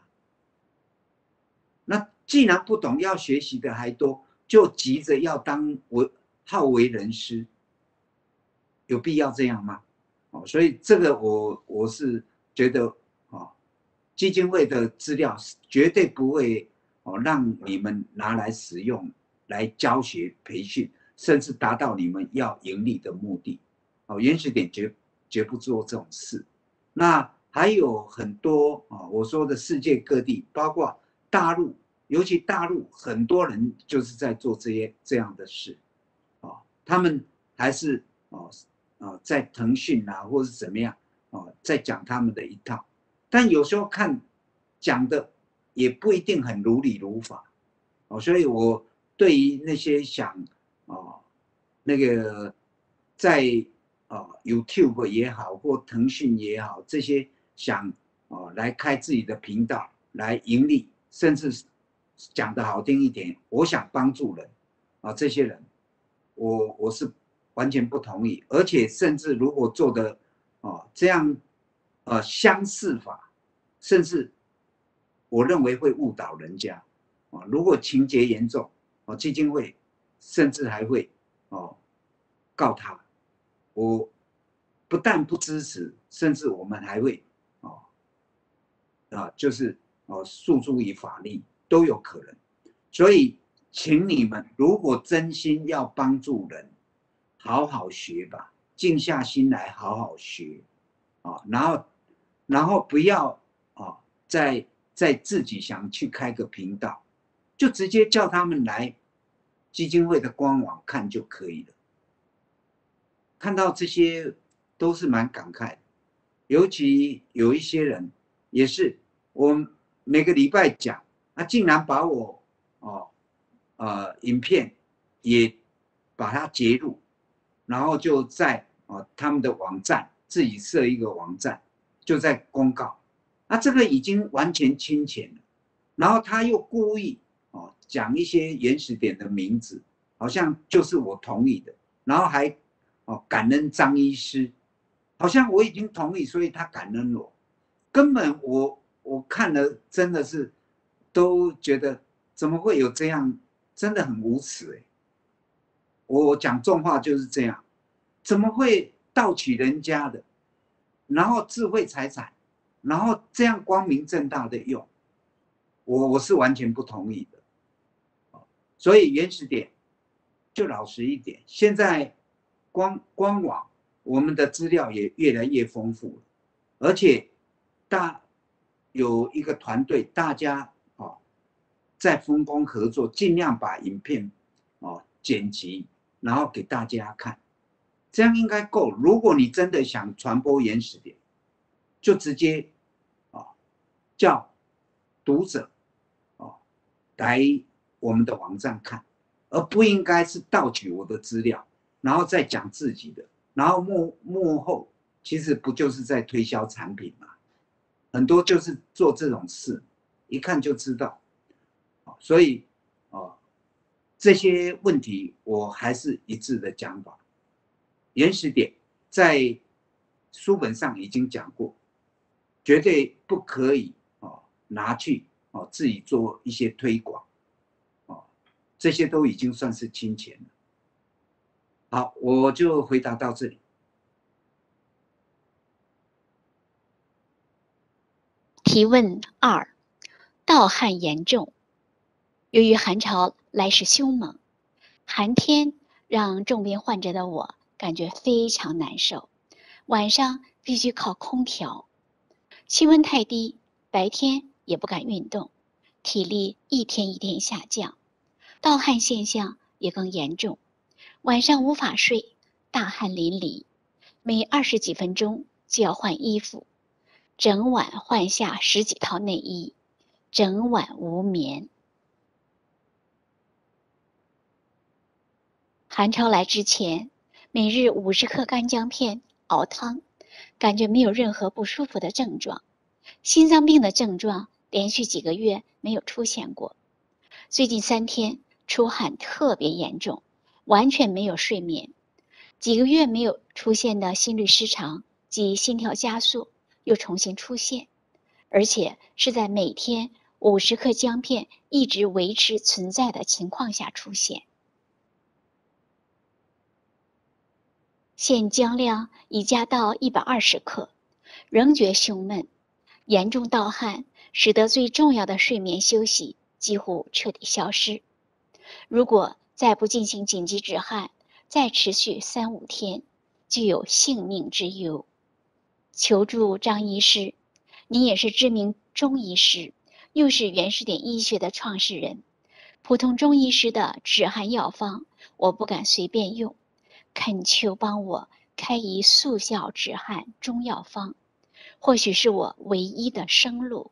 那既然不懂，要学习的还多，就急着要当为好为人师，有必要这样吗？哦，所以这个我我是觉得哦，基金会的资料绝对不会哦让你们拿来使用来教学培训，甚至达到你们要盈利的目的。哦，原始点绝绝不做这种事。那还有很多啊，我说的世界各地，包括大陆，尤其大陆很多人就是在做这些这样的事，啊，他们还是啊啊在腾讯啊或是怎么样啊，在讲他们的一套，但有时候看讲的也不一定很如理如法，哦，所以我对于那些想啊那个在啊 YouTube 也好或腾讯也好，这些想啊来开自己的频道来盈利，甚至讲得好听一点，我想帮助人啊，这些人我我是完全不同意，而且甚至如果做的啊这样呃相似法，甚至我认为会误导人家啊，如果情节严重啊，基金会甚至还会哦告他，我不但不支持，甚至我们还会哦啊就是哦诉诸于法律都有可能，所以请你们如果真心要帮助人，好好学吧，静下心来好好学啊，然后然后不要啊再再自己想去开个频道，就直接叫他们来基金会的官网看就可以了。看到这些都是蛮感慨的，尤其有一些人也是，我每个礼拜讲，他竟然把我哦呃影片也把它截录，然后就在哦他们的网站自己设一个网站，就在公告，那这个已经完全侵权了。然后他又故意哦讲一些原始点的名字，好像就是我同意的，然后还哦感恩张医师，好像我已经同意，所以他感恩我，根本我我看了真的是都觉得怎么会有这样，真的很无耻哎！我讲重话就是这样，怎么会盗取人家的，然后智慧财产，然后这样光明正大的用？我我是完全不同意的，所以原始点就老实一点。现在官官网我们的资料也越来越丰富了，而且大有一个团队，大家哦在分工合作，尽量把影片哦剪辑，然后给大家看，这样应该够。如果你真的想传播原始点，就直接哦叫读者来我们的网站看，而不应该是盗取我的资料，然后再讲自己的，然后幕幕后其实不就是在推销产品吗？很多就是做这种事，一看就知道。所以哦，这些问题我还是一致的讲法。原始点在书本上已经讲过，绝对不可以哦拿去哦自己做一些推广，哦，这些都已经算是侵权了。好，我就回答到这里。 提问二：盗汗严重，由于寒潮来势凶猛，寒天让重病患者的我感觉非常难受，晚上必须靠空调，气温太低，白天也不敢运动，体力一天一天下降，盗汗现象也更严重，晚上无法睡，大汗淋漓，每二十几分钟就要换衣服，整晚换下十几套内衣，整晚无眠。寒潮来之前，每日五十克干姜片熬汤，感觉没有任何不舒服的症状，心脏病的症状连续几个月没有出现过。 最近三天出汗特别严重，完全没有睡眠，几个月没有出现的心律失常及心跳加速又重新出现，而且是在每天五十克姜片一直维持存在的情况下出现。现姜量已加到一百二十克，仍觉胸闷，严重盗汗，使得最重要的睡眠休息几乎彻底消失。如果再不进行紧急止汗，再持续三五天，就有性命之忧。求助张医师，你也是知名中医师，又是原始点医学的创始人。普通中医师的止汗药方，我不敢随便用，恳求帮我开一速效止汗中药方，或许是我唯一的生路。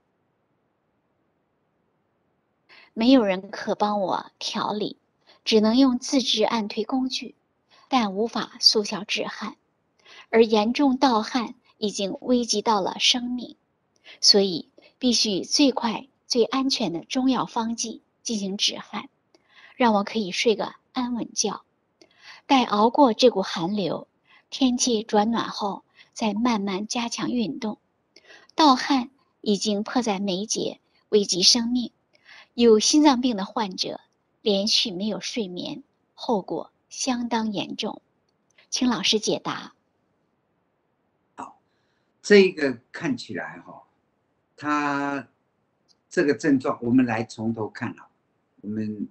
没有人可帮我调理，只能用自制按推工具，但无法速效止汗，而严重盗汗已经危及到了生命，所以必须以最快最安全的中药方剂进行止汗，让我可以睡个安稳觉。待熬过这股寒流，天气转暖后，再慢慢加强运动。盗汗已经迫在眉睫，危及生命。有心脏病的患者连续没有睡眠，后果相当严重。请老师解答。 好，这个看起来哈、哦，它这个症状，我们来从头看啊。我们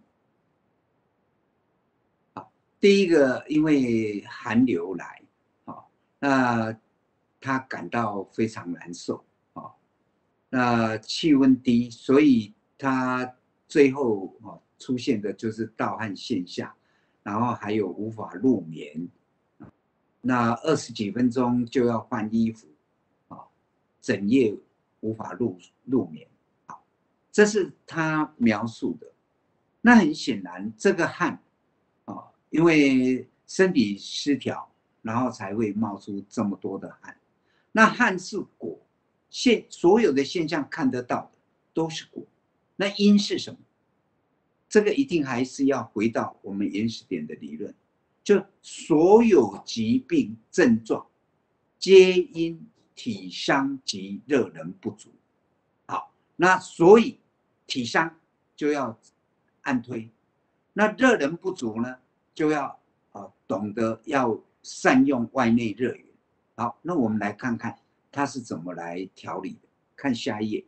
好，第一个，因为寒流来，好，那他感到非常难受，好，那气温低，所以他最后哦出现的就是盗汗现象，然后还有无法入眠，那二十几分钟就要换衣服，啊，整夜无法入入眠，好，这是他描述的。那很显然，这个汗啊，因为身体失调，然后才会冒出这么多的汗。那汗是果，现所有的现象看得到的都是果。那因是什么？这个一定还是要回到我们原始点的理论，就所有疾病症状皆因体伤及热能不足。好，那所以体伤就要按推，那热能不足呢，就要呃懂得要善用外内热源。好，那我们来看看它是怎么来调理的。看下一页。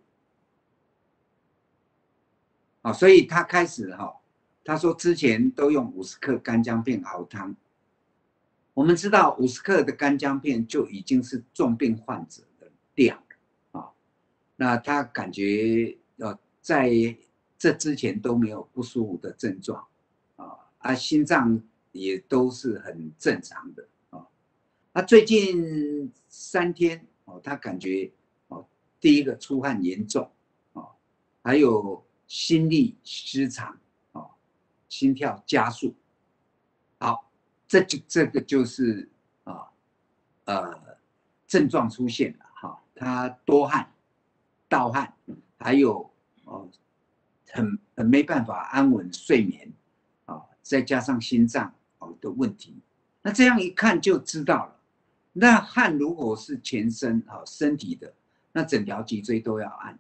啊，所以他开始哈、哦，他说之前都用五十克干姜片熬汤。我们知道五十克的干姜片就已经是重病患者的量啊、哦。那他感觉呃在这之前都没有不舒服的症状啊，啊心脏也都是很正常的啊。那最近三天哦，他感觉哦，第一个出汗严重哦，还有心律失常哦，心跳加速。好，这就这个就是啊呃症状出现了哈，他多汗、盗汗，还有哦很很没办法安稳睡眠啊，再加上心脏哦的问题，那这样一看就知道了。那汗如果是全身啊身体的，那整条脊椎都要按。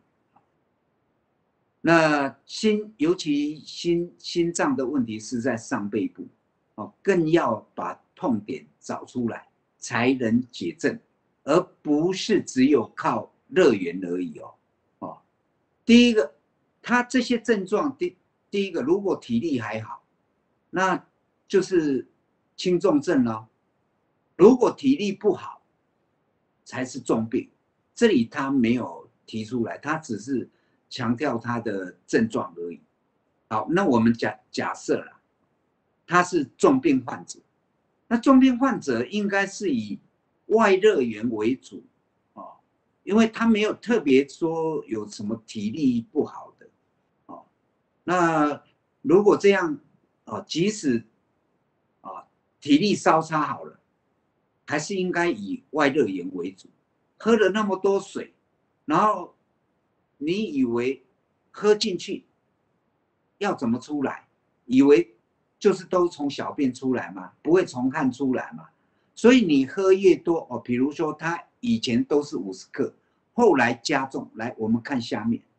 那心，尤其心心脏的问题是在上背部，哦，更要把痛点找出来，才能解症，而不是只有靠热源而已哦。哦，第一个，他这些症状，第第一个，如果体力还好，那就是轻重症咯。如果体力不好，才是重病。这里他没有提出来，他只是强调他的症状而已。好，那我们假假设了，他是重病患者，那重病患者应该是以外热源为主哦，因为他没有特别说有什么体力不好的哦。那如果这样哦，即使啊体力稍差好了，还是应该以外热源为主。喝了那么多水，然后你以为喝进去要怎么出来？以为就是都从小便出来嘛，不会从汗出来嘛。所以你喝越多哦，比如说他以前都是五十克，后来加重。来，我们看下面，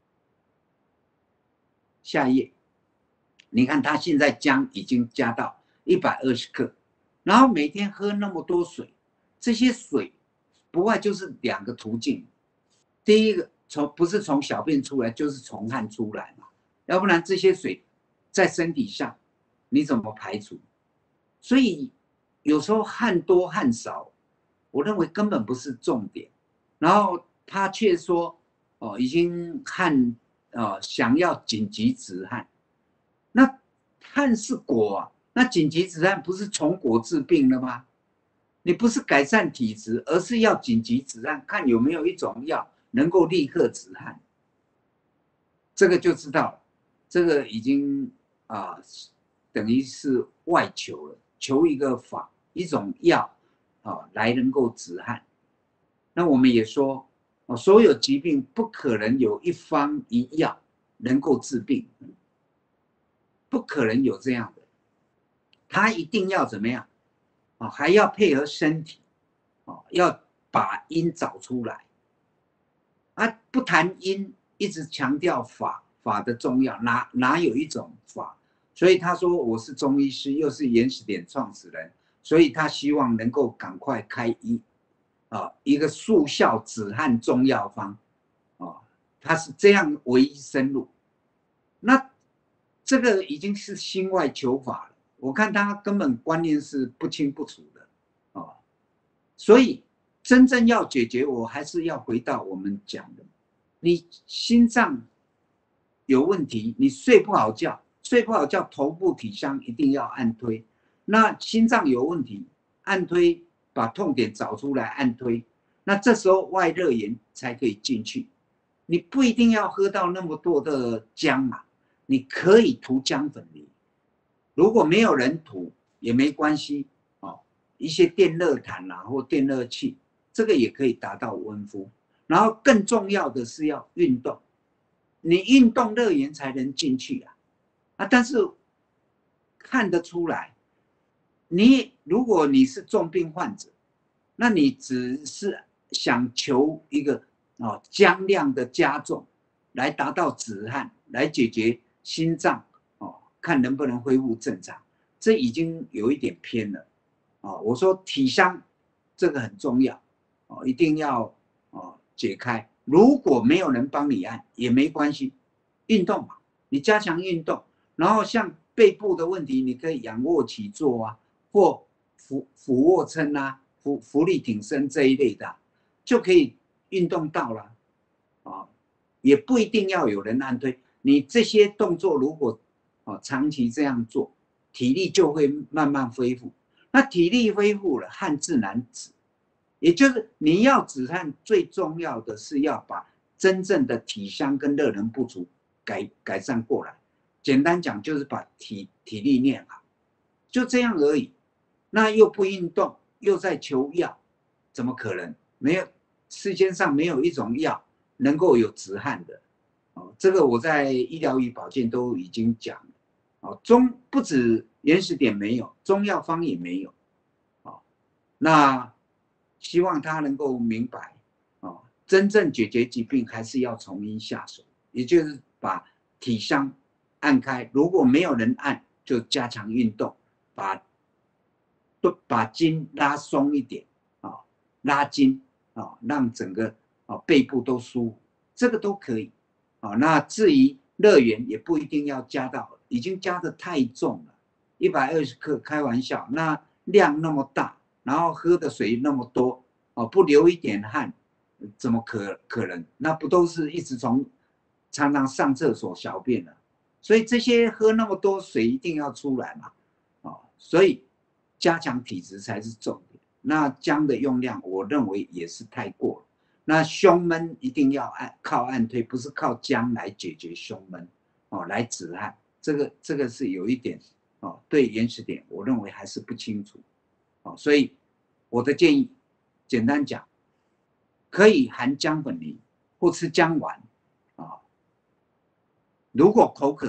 下一页，你看他现在姜已经加到一百二十克，然后每天喝那么多水，这些水不外就是两个途径，第一个从不是从小便出来，就是从汗出来嘛，要不然这些水在身体上你怎么排除？所以有时候汗多汗少，我认为根本不是重点。然后他却说，哦，已经汗，呃，想要紧急止汗。那汗是果啊，那紧急止汗不是从果治病了吗？你不是改善体质，而是要紧急止汗，看有没有一种药能够立刻止汗。这个就知道了，这个已经啊、呃，等于是外求了，求一个法，一种药啊，来能够止汗。那我们也说，哦，所有疾病不可能有一方一药能够治病，不可能有这样的，它一定要怎么样啊？还要配合身体，啊，要把因找出来。啊，不谈因，一直强调法，法的重要，哪哪有一种法？所以他说我是中医师，又是原始点创始人，所以他希望能够赶快开一啊一个速效止汗中药方，啊，他是这样唯一深入。那这个已经是心外求法了，我看他根本观念是不清不楚的，啊，所以真正要解决，我还是要回到我们讲的，你心脏有问题，你睡不好觉，睡不好觉，头部体香一定要按推。那心脏有问题，按推把痛点找出来，按推。那这时候外热源才可以进去。你不一定要喝到那么多的姜嘛，你可以涂姜粉梨。如果没有人涂也没关系哦，一些电热毯啊或电热器，这个也可以达到温敷。然后更重要的是要运动，你运动热源才能进去啊。啊，但是看得出来，你如果你是重病患者，那你只是想求一个哦姜量的加重，来达到止汗，来解决心脏哦，看能不能恢复正常，这已经有一点偏了哦。我说体香这个很重要哦，一定要哦解开。如果没有人帮你按也没关系，运动嘛，你加强运动，然后像背部的问题，你可以仰卧起坐啊，或俯俯卧撑啊，俯俯卧挺身这一类的，就可以运动到了啊，也不一定要有人按推。你这些动作如果啊长期这样做，体力就会慢慢恢复。那体力恢复了，汗自然止。也就是你要止汗，最重要的是要把真正的体香跟热能不足改改善过来。简单讲就是把体体力练好，就这样而已。那又不运动，又在求药，怎么可能？没有，世间上没有一种药能够有止汗的。哦，这个我在医疗与保健都已经讲了。哦，中不止原始点没有，中药方也没有。哦，那希望他能够明白，哦，真正解决疾病还是要从因下手，也就是把体香按开。如果没有人按，就加强运动，把把筋拉松一点啊，哦，拉筋啊，哦，让整个啊，哦，背部都舒服，这个都可以啊，哦。那至于热源也不一定要加到，已经加得太重了，一百二十克，开玩笑，那量那么大。然后喝的水那么多哦，不流一点汗，怎么可可能？那不都是一直从常常上厕所小便了？所以这些喝那么多水一定要出来嘛，哦，所以加强体质才是重点。那姜的用量，我认为也是太过了。那胸闷一定要按靠按推，不是靠姜来解决胸闷哦，来止汗。这个这个是有一点哦，对原始点，我认为还是不清楚。所以我的建议，简单讲，可以含姜粉梨或吃姜丸啊。如果口渴，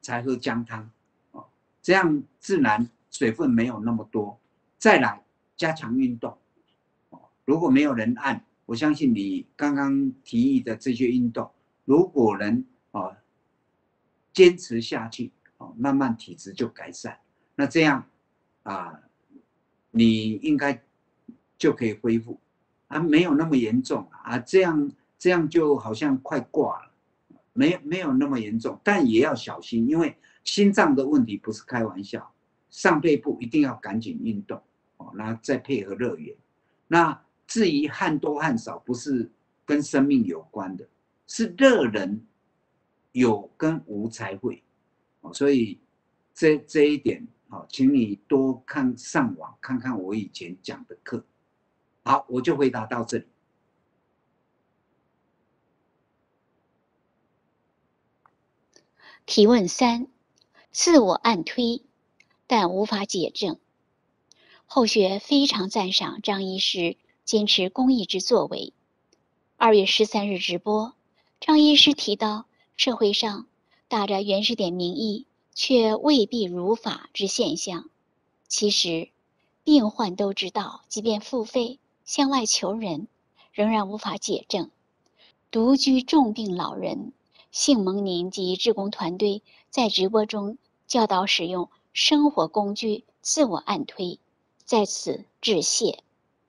才喝姜汤，哦，这样自然水分没有那么多。再来加强运动，哦，如果没有人按，我相信你刚刚提议的这些运动，如果能哦坚持下去，哦，慢慢体质就改善。那这样啊，你应该就可以恢复啊，没有那么严重啊，这样这样就好像快挂了。没没有那么严重，但也要小心，因为心脏的问题不是开玩笑，上背部一定要赶紧运动，哦，然后再配合热源。那至于汗多汗少，不是跟生命有关的，是热人有跟无才会，哦，所以这这一点，哦，请你多看上网看看我以前讲的课。好，我就回答到这里。 提问三：自我按推，但无法解症。后学非常赞赏张医师坚持公益之作为。二月十三日直播，张医师提到社会上打着原始点名义，却未必如法之现象。其实，病患都知道，即便付费向外求人，仍然无法解症。独居重病老人，幸蒙您及志工团队在直播中教导使用生活工具自我按推，在此致谢。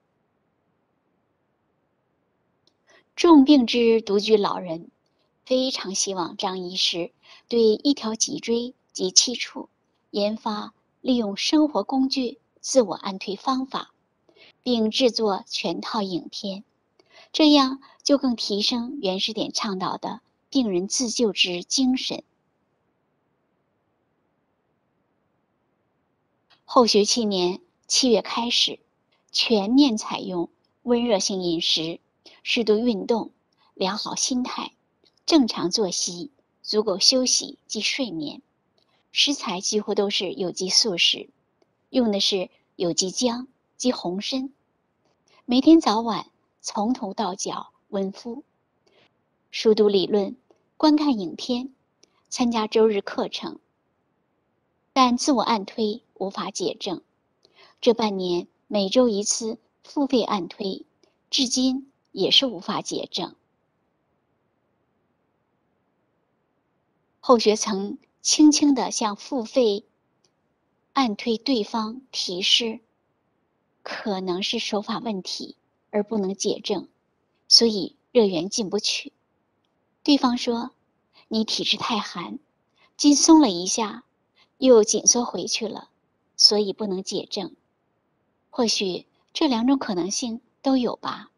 重病之独居老人非常希望张医师对一条脊椎及七处研发利用生活工具自我按推方法，并制作全套影片，这样就更提升原始点倡导的病人自救之精神。后学期年七月开始，全面采用温热性饮食、适度运动、良好心态、正常作息、足够休息及睡眠。食材几乎都是有机素食，用的是有机姜及红参。每天早晚从头到脚温敷，熟读理论，观看影片，参加周日课程。但自我按推无法解症，这半年每周一次付费按推，至今也是无法解症。后学曾轻轻地向付费按推对方提示，可能是手法问题而不能解症，所以热源进不去。对方说：“你体质太寒，筋松了一下，又紧缩回去了，所以不能解症。”或许这两种可能性都有吧。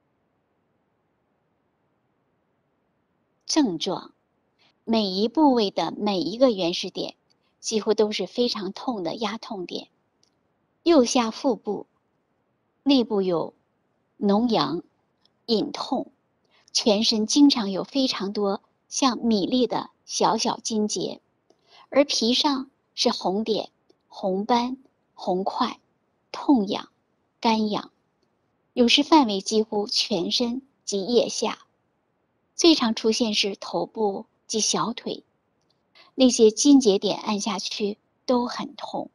症状：每一部位的每一个原始点几乎都是非常痛的压痛点。右下腹部内部有脓疡、隐痛，全身经常有非常多像米粒的小小筋结，而皮上是红点、红斑、红块，痛痒、干痒，有时范围几乎全身及腋下。最常出现是头部及小腿，那些筋结点按下去都很痛。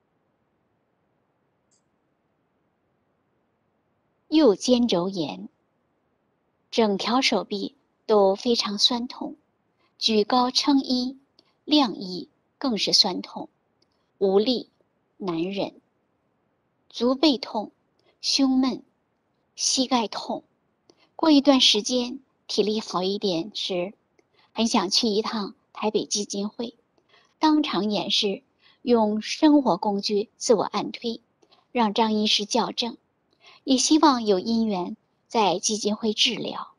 右肩轴炎，整条手臂都非常酸痛，举高撑衣、晾衣更是酸痛，无力难忍。足背痛、胸闷、膝盖痛，过一段时间体力好一点时，很想去一趟台北基金会，当场演示用生活工具自我按推，让张医师校正，也希望有因缘在基金会治疗。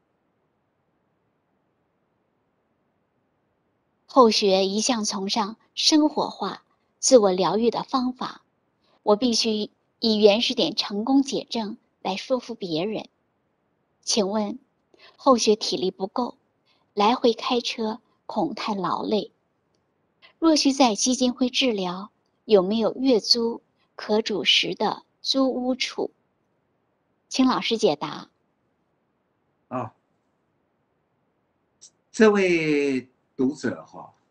后学一向崇尚生活化、自我疗愈的方法，我必须以原始点成功解症来说服别人。请问，后学体力不够，来回开车恐太劳累。若需在基金会治疗，有没有月租可煮食的租屋处？请老师解答。 啊，这位读者哈，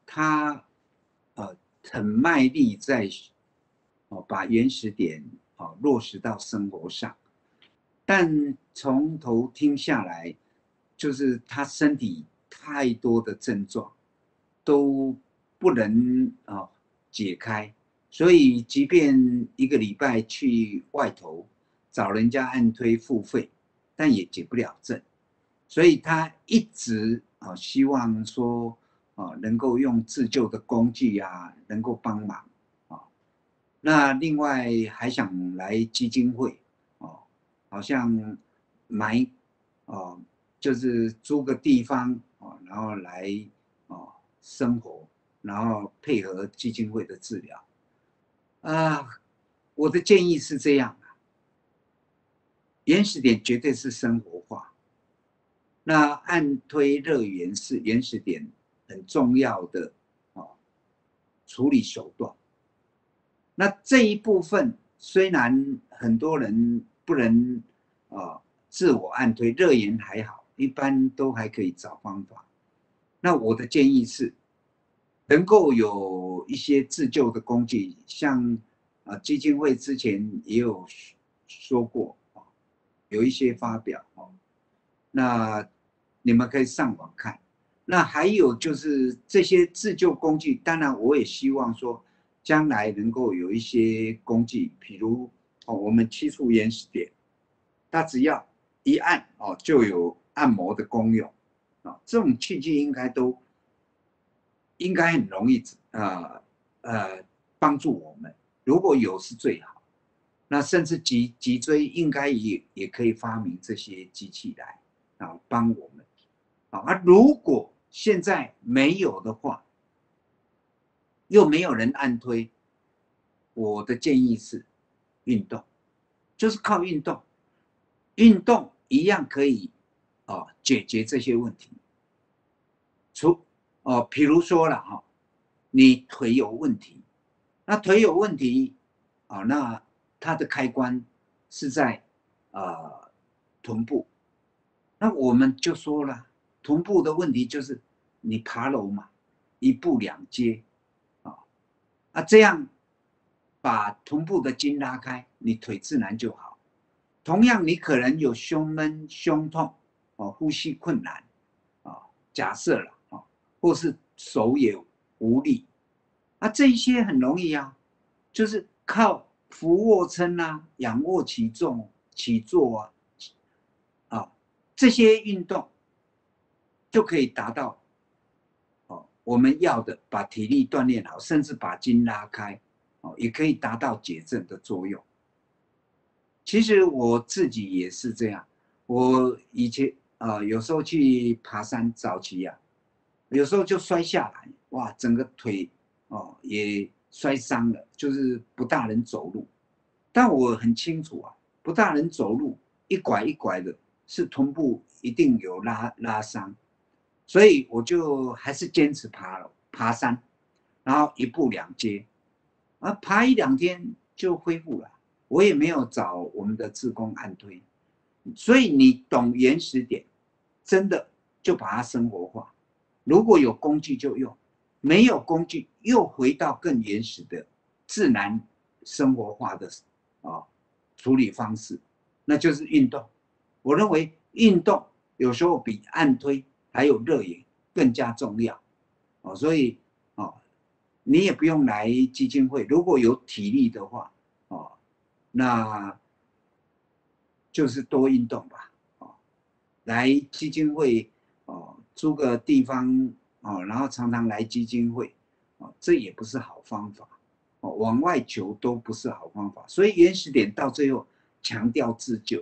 他呃很卖力在哦把原始点哦落实到生活上，但从头听下来，就是他身体太多的症状都不能啊、哦、解开，所以即便一个礼拜去外头找人家按推付费，但也解不了症，所以他一直啊、哦、希望说啊、哦、能够用自救的工具啊能够帮忙啊、哦，那另外还想来基金会哦，好像买哦就是租个地方哦，然后来哦生活，然后配合基金会的治疗啊。我的建议是这样啊，原始点绝对是生活化，那按推热源是原始点很重要的哦处理手段。那这一部分虽然很多人不能呃自我按推，热源还好，一般都还可以找方法。那我的建议是，能够有一些自救的工具，像啊、呃、基金会之前也有说过啊，有一些发表哦，那你们可以上网看。那还有就是这些自救工具，当然我也希望说，将来能够有一些工具，比如哦，我们七处原始点，它只要一按哦，就有按摩的功用啊、哦，这种器具应该都应该很容易呃呃帮助我们。如果有是最好，那甚至脊脊椎应该也也可以发明这些机器来啊帮我们啊。啊，如果现在没有的话，又没有人按推，我的建议是运动，就是靠运动，运动一样可以啊解决这些问题。除哦，比如说了哈，你腿有问题，那腿有问题啊，那它的开关是在呃臀部，那我们就说了，臀部的问题就是你爬楼嘛，一步两阶啊啊，这样把臀部的筋拉开，你腿自然就好。同样，你可能有胸闷、胸痛哦，呼吸困难啊，假设了啊，或是手也无力啊，这一些很容易啊，就是靠俯卧撑啊、仰卧起重、起坐啊，啊这些运动就可以达到哦我们要的，把体力锻炼好，甚至把筋拉开哦，也可以达到解症的作用。其实我自己也是这样，我以前啊、呃、有时候去爬山早期啊，有时候就摔下来，哇，整个腿哦也摔伤了，就是不大能走路。但我很清楚啊，不大能走路，一拐一拐的，是臀部一定有拉拉伤，所以我就还是坚持爬了爬山，然后一步两阶，啊，爬一两天就恢复了。我也没有找我们的志工按推，所以你懂原始点，真的就把它生活化。如果有工具就用，没有工具又回到更原始的自然生活化的啊处理方式，那就是运动。我认为运动有时候比按推还有热饮更加重要哦，所以哦，你也不用来基金会，如果有体力的话哦。那就是多运动吧，哦，来基金会哦，租个地方哦，然后常常来基金会，哦，这也不是好方法，哦，往外求都不是好方法，所以原始点到最后强调自救。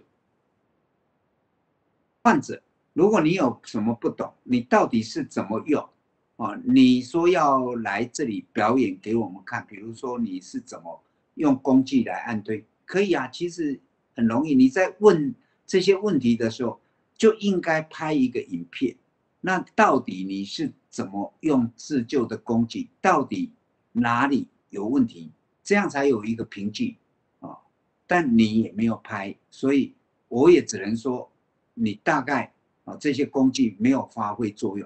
患者，如果你有什么不懂，你到底是怎么用？哦，你说要来这里表演给我们看，比如说你是怎么用工具来按推。可以啊，其实很容易。你在问这些问题的时候，就应该拍一个影片。那到底你是怎么用自救的工具？到底哪里有问题？这样才有一个凭据啊。但你也没有拍，所以我也只能说，你大概啊这些工具没有发挥作用。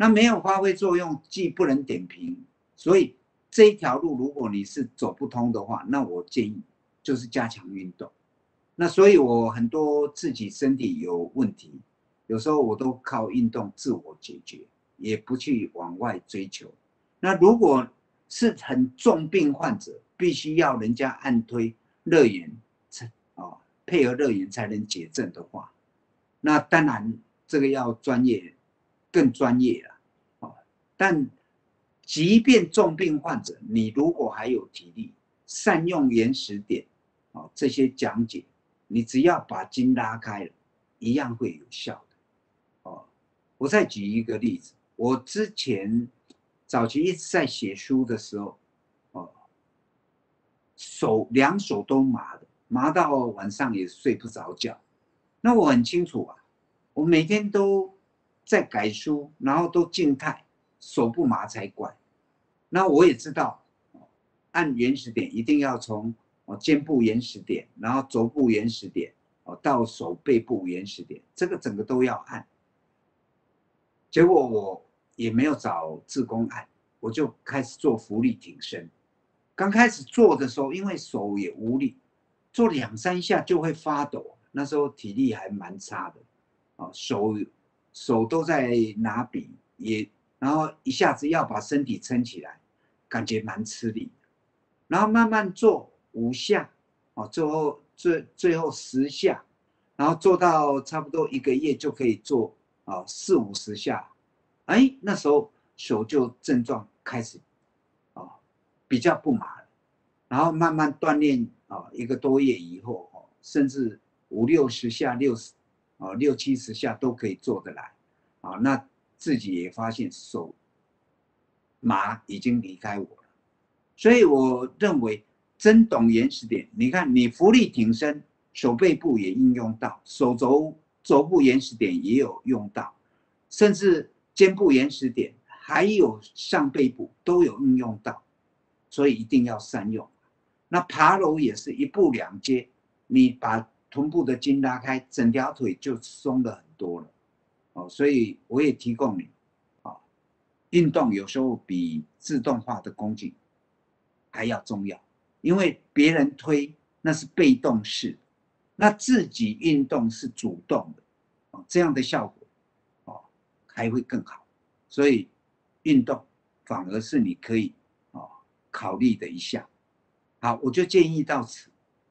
那没有发挥作用，既不能点评，所以这一条路如果你是走不通的话，那我建议就是加强运动。那所以我很多自己身体有问题，有时候我都靠运动自我解决，也不去往外追求。那如果是很重病患者，必须要人家按推热源，哦，配合热源才能解症的话，那当然这个要专业，更专业了，哦。但即便重病患者，你如果还有体力，善用原始点，哦，这些讲解，你只要把筋拉开了，一样会有效的。哦，我再举一个例子，我之前早期一直在写书的时候，哦，手两手都麻的，麻到晚上也睡不着觉。那我很清楚啊，我每天都在改书，然后都静态，手不麻才怪。那我也知道，按原始点一定要从肩部原始点，然后肘部原始点，到手背部原始点，这个整个都要按。结果我也没有找志工按，我就开始做浮力挺身。刚开始做的时候，因为手也无力，做两三下就会发抖。那时候体力还蛮差的，啊，手手都在拿笔，也然后一下子要把身体撑起来，感觉蛮吃力的。然后慢慢做五下，啊，最后最最后十下，然后做到差不多一个月就可以做啊四五十下，哎，那时候手就症状开始啊比较不麻了，然后慢慢锻炼啊一个多月以后，甚至五六十下、六十啊六七十下都可以做得来，啊，那自己也发现手麻已经离开我了，所以我认为真懂原始点，你看你浮力挺身，手背部也应用到，手肘肘部原始点也有用到，甚至肩部原始点还有上背部都有应用到，所以一定要善用。那爬楼也是一步两阶，你把臀部的筋拉开，整条腿就松了很多了。哦，所以我也提供你，啊，运动有时候比自动化的工具还要重要，因为别人推那是被动式，那自己运动是主动的，哦，这样的效果，哦，还会更好。所以运动反而是你可以哦考虑的一项。好，我就建议到此。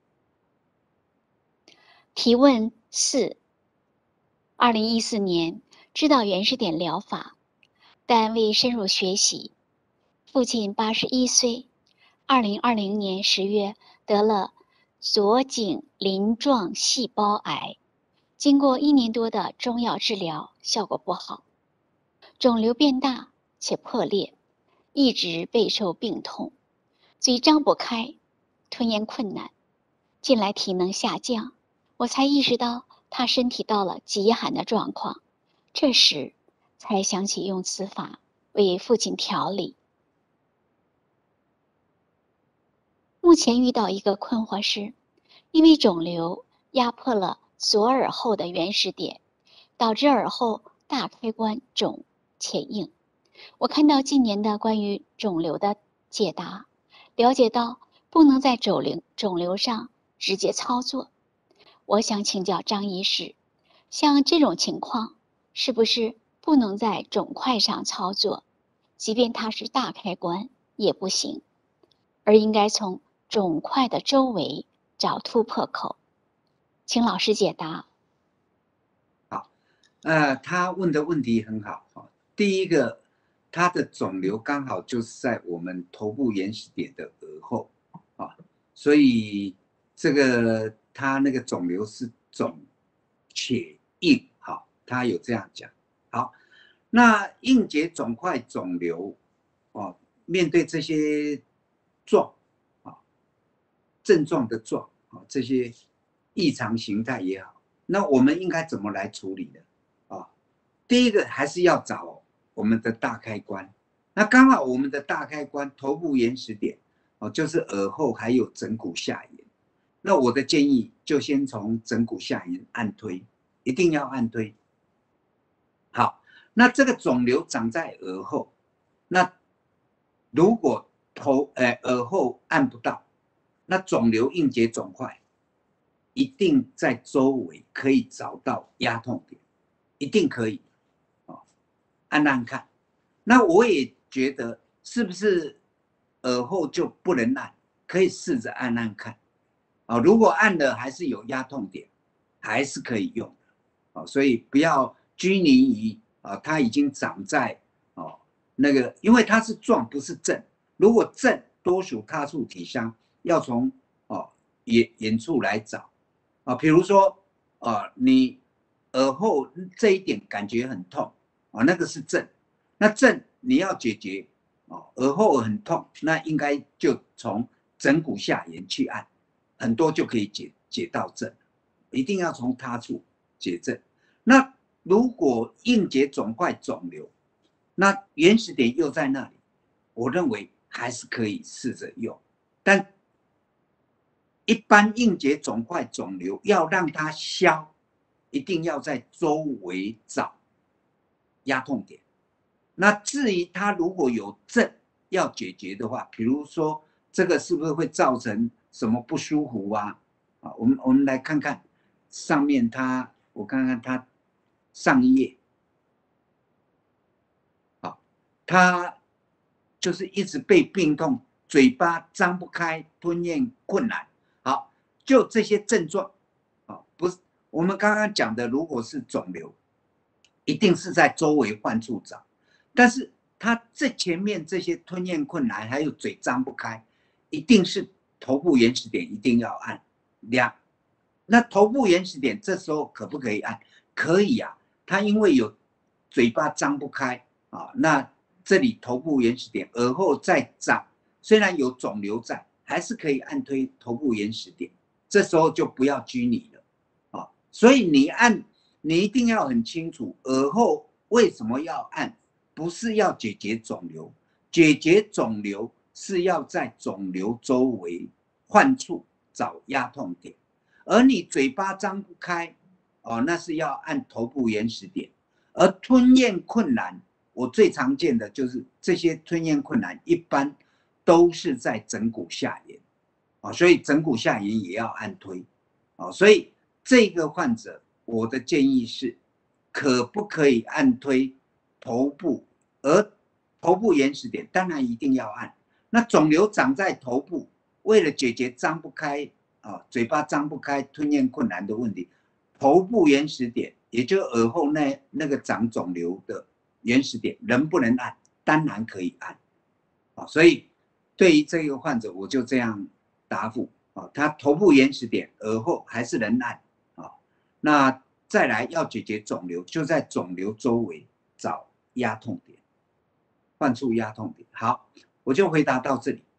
提问四：二零一四年知道原始点疗法，但未深入学习。父亲八十一岁，二零二零年十月得了左颈鳞状细胞癌，经过一年多的中药治疗，效果不好，肿瘤变大且破裂，一直备受病痛，嘴张不开，吞咽困难，近来体能下降，我才意识到他身体到了极寒的状况，这时才想起用此法为父亲调理。目前遇到一个困惑是，因为肿瘤压迫了左耳后的原始点，导致耳后大开关肿且硬。我看到近年的关于肿瘤的解答，了解到不能在肿瘤肿瘤上直接操作。我想请教张医师，像这种情况是不是不能在肿块上操作，即便它是大开关也不行，而应该从肿块的周围找突破口？请老师解答。 好，呃，他问的问题很好。第一个，他的肿瘤刚好就是在我们头部原始点的耳后啊，所以这个他那个肿瘤是肿且硬，好，他有这样讲。好，那硬结肿块肿瘤，哦，面对这些状啊症状的状啊这些异常形态也好，那我们应该怎么来处理呢？啊，第一个还是要找我们的大开关。那刚好我们的大开关头部原始点哦，就是耳后还有枕骨下缘。那我的建议就先从枕骨下缘按推，一定要按推。好， 那这个肿瘤长在耳后，那如果头呃耳后按不到，那肿瘤硬结肿块一定在周围可以找到压痛点，一定可以哦，按按看。那我也觉得是不是耳后就不能按，可以试着按按看啊、哦。如果按了还是有压痛点，还是可以用的哦。所以不要拘泥于啊、哦，它已经长在哦那个，因为它是状不是症。如果症多属他处体相，要从哦远远处来找啊，比如说啊，你耳后这一点感觉很痛啊，那个是症。那症你要解决哦，耳后很痛，那应该就从枕骨下沿去按，很多就可以解解到症。一定要从他处解症。那如果硬结肿块肿瘤，那原始点又在那里，我认为还是可以试着用，但一般硬结肿块肿瘤要让它消，一定要在周围找压痛点。那至于它如果有症要解决的话，比如说这个是不是会造成什么不舒服啊？啊，我们我们来看看上面它，我看看它上一页，好，它就是一直被病痛，嘴巴张不开，吞咽困难。好，就这些症状，啊，不是我们刚刚讲的，如果是肿瘤，一定是在周围患处找。但是他这前面这些吞咽困难，还有嘴张不开，一定是头部原始点，一定要按两。那头部原始点这时候可不可以按？可以啊，他因为有嘴巴张不开啊，那这里头部原始点，耳后再长，虽然有肿瘤在，还是可以按推头部原始点。这时候就不要拘泥了啊。所以你按，你一定要很清楚，耳后为什么要按？不是要解决肿瘤，解决肿瘤是要在肿瘤周围患处找压痛点，而你嘴巴张不开，哦，那是要按头部原始点。而吞咽困难，我最常见的就是这些吞咽困难，一般都是在枕骨下沿，哦，所以枕骨下沿也要按推，哦，所以这个患者，我的建议是，可不可以按推头部？而头部原始点当然一定要按。那肿瘤长在头部，为了解决张不开啊，嘴巴张不开、吞咽困难的问题，头部原始点，也就是耳后那那个长肿瘤的原始点，能不能按？当然可以按。啊，所以对于这个患者，我就这样答复啊，他头部原始点，耳后还是能按啊。那再来要解决肿瘤，就在肿瘤周围找压痛点。患处压痛点。好，我就回答到这里。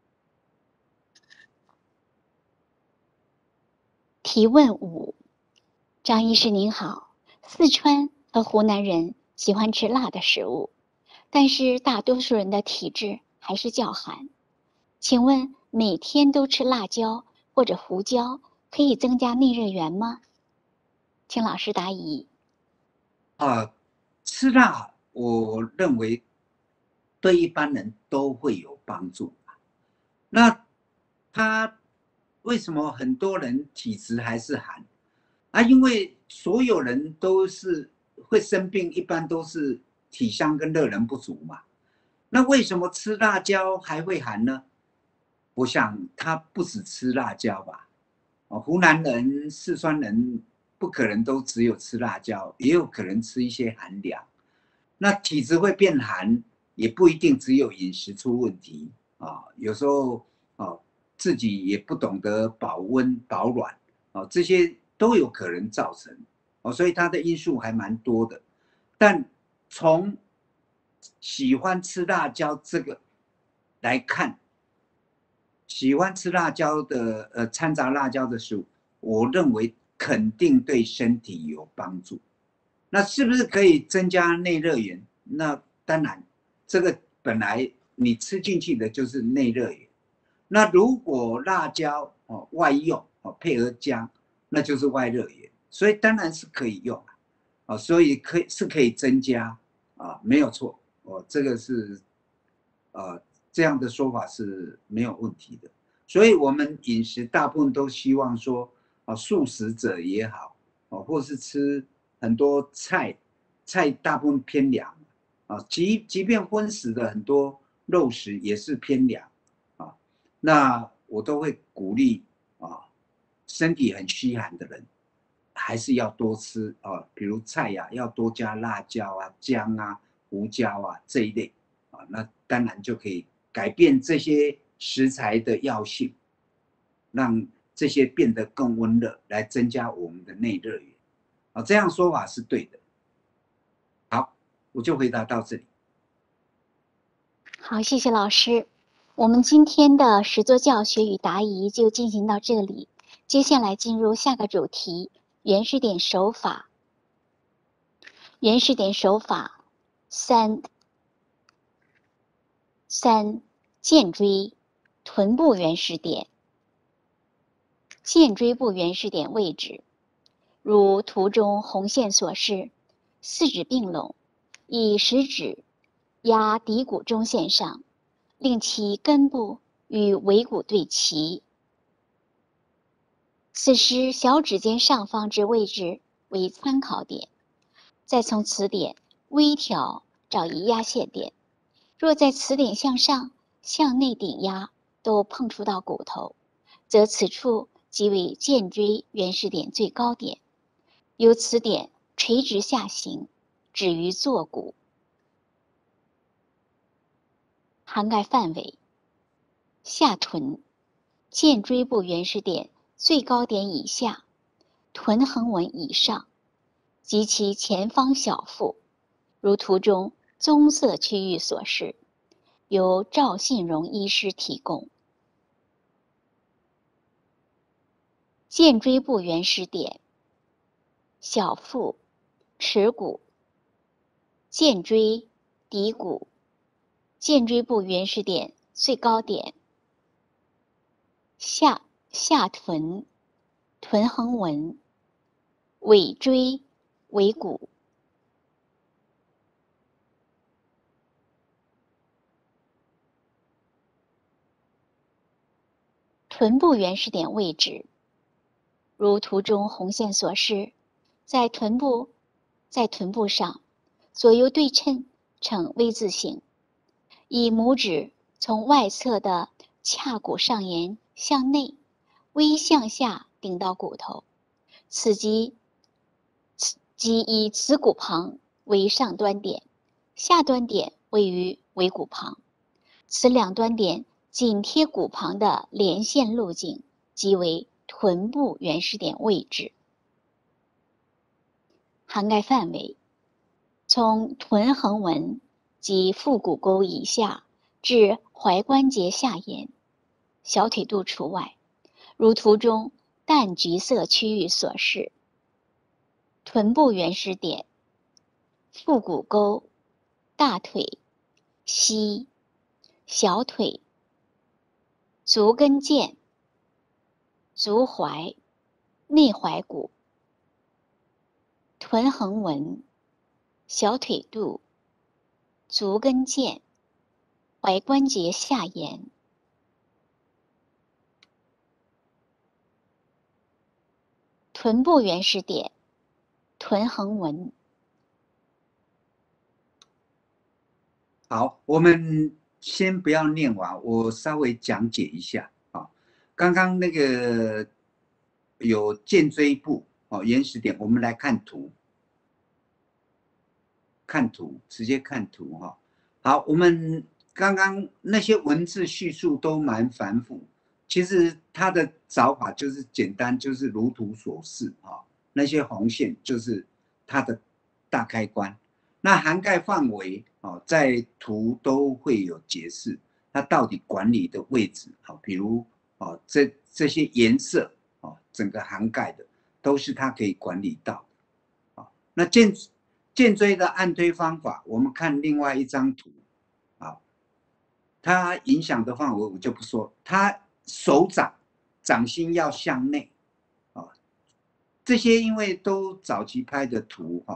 提问五，张医师您好，四川和湖南人喜欢吃辣的食物，但是大多数人的体质还是较寒。请问每天都吃辣椒或者胡椒可以增加内热源吗？请老师答疑。 啊、呃，吃辣，我认为对一般人都会有帮助。那他为什么很多人体质还是寒啊？因为所有人都是会生病，一般都是体香跟热能不足嘛。那为什么吃辣椒还会寒呢？我想他不止吃辣椒吧。哦，湖南人、四川人不可能都只有吃辣椒，也有可能吃一些寒凉。那体质会变寒，也不一定只有饮食出问题啊，有时候啊自己也不懂得保温保暖啊，这些都有可能造成哦，所以它的因素还蛮多的。但从喜欢吃辣椒这个来看，喜欢吃辣椒的呃掺杂辣椒的食物，我认为肯定对身体有帮助。那是不是可以增加内热源？那当然，这个本来你吃进去的就是内热源。那如果辣椒哦外用哦配合姜，那就是外热源，所以当然是可以用啊。 啊，所以可以是可以增加啊，没有错哦，这个是呃这样的说法是没有问题的。所以我们饮食大部分都希望说啊，素食者也好，哦，或是吃很多菜，菜大部分偏凉啊，即即便荤食的很多肉食也是偏凉啊，那我都会鼓励啊，身体很虚寒的人。还是要多吃啊，比如菜呀、啊，要多加辣椒啊、姜啊、胡椒啊这一类啊，那当然就可以改变这些食材的药性，让这些变得更温热，来增加我们的内热源。啊，这样说法是对的。好，我就回答到这里。 好，谢谢老师。我们今天的实作教学与答疑就进行到这里，接下来进入下个主题。原始点手法，原始点手法三三剑椎臀部原始点，剑椎部原始点位置，如图中红线所示，四指并拢，以食指压骶骨中线上，令其根部与尾骨对齐。此时小指尖上方之位置为参考点，再从此点微调找一压线点。若在此点向上、向内顶压都碰触到骨头，则此处即为剑椎原始点最高点。由此点垂直下行，止于坐骨。涵盖范围：下臀，剑椎部原始点最高点以下，臀横纹以上，及其前方小腹，如图中棕色区域所示，由赵信荣医师提供。剑椎部原始点：小腹、耻骨、剑椎、骶骨。剑椎部原始点最高点，下下臀、臀横纹、尾椎、尾骨。臀部原始点位置，如图中红线所示，在臀部，在臀部上，左右对称呈 V 字形，以拇指从外侧的髂骨上沿向内微向下顶到骨头，此即即以此骨旁为上端点，下端点位于尾骨旁，此两端点紧贴骨旁的连线路径即为臀部原始点位置。涵盖范围：从臀横纹及腹股沟以下至踝关节下沿，小腿肚除外，如图中淡橘色区域所示。臀部原始点：腹股沟、大腿、膝、小腿、足跟腱、足踝、内踝骨、臀横纹、小腿肚、足跟腱、踝关节下沿。臀部原始点：臀横纹。 好，我们先不要念完，我稍微讲解一下啊。刚刚那个有剑椎部哦，原始点，我们来看图，看图，直接看图哈。好，我们刚刚那些文字叙述都蛮繁复，其实它的找法就是简单，就是如图所示啊。那些红线就是它的大开关。那涵盖范围啊，在图都会有解释，它到底管理的位置啊，比如啊，这这些颜色啊，整个涵盖的都是它可以管理到的啊。那剑剑椎的按推方法，我们看另外一张图啊，它影响的范围我就不说，它手掌掌心要向内啊，这些因为都早期拍的图哈。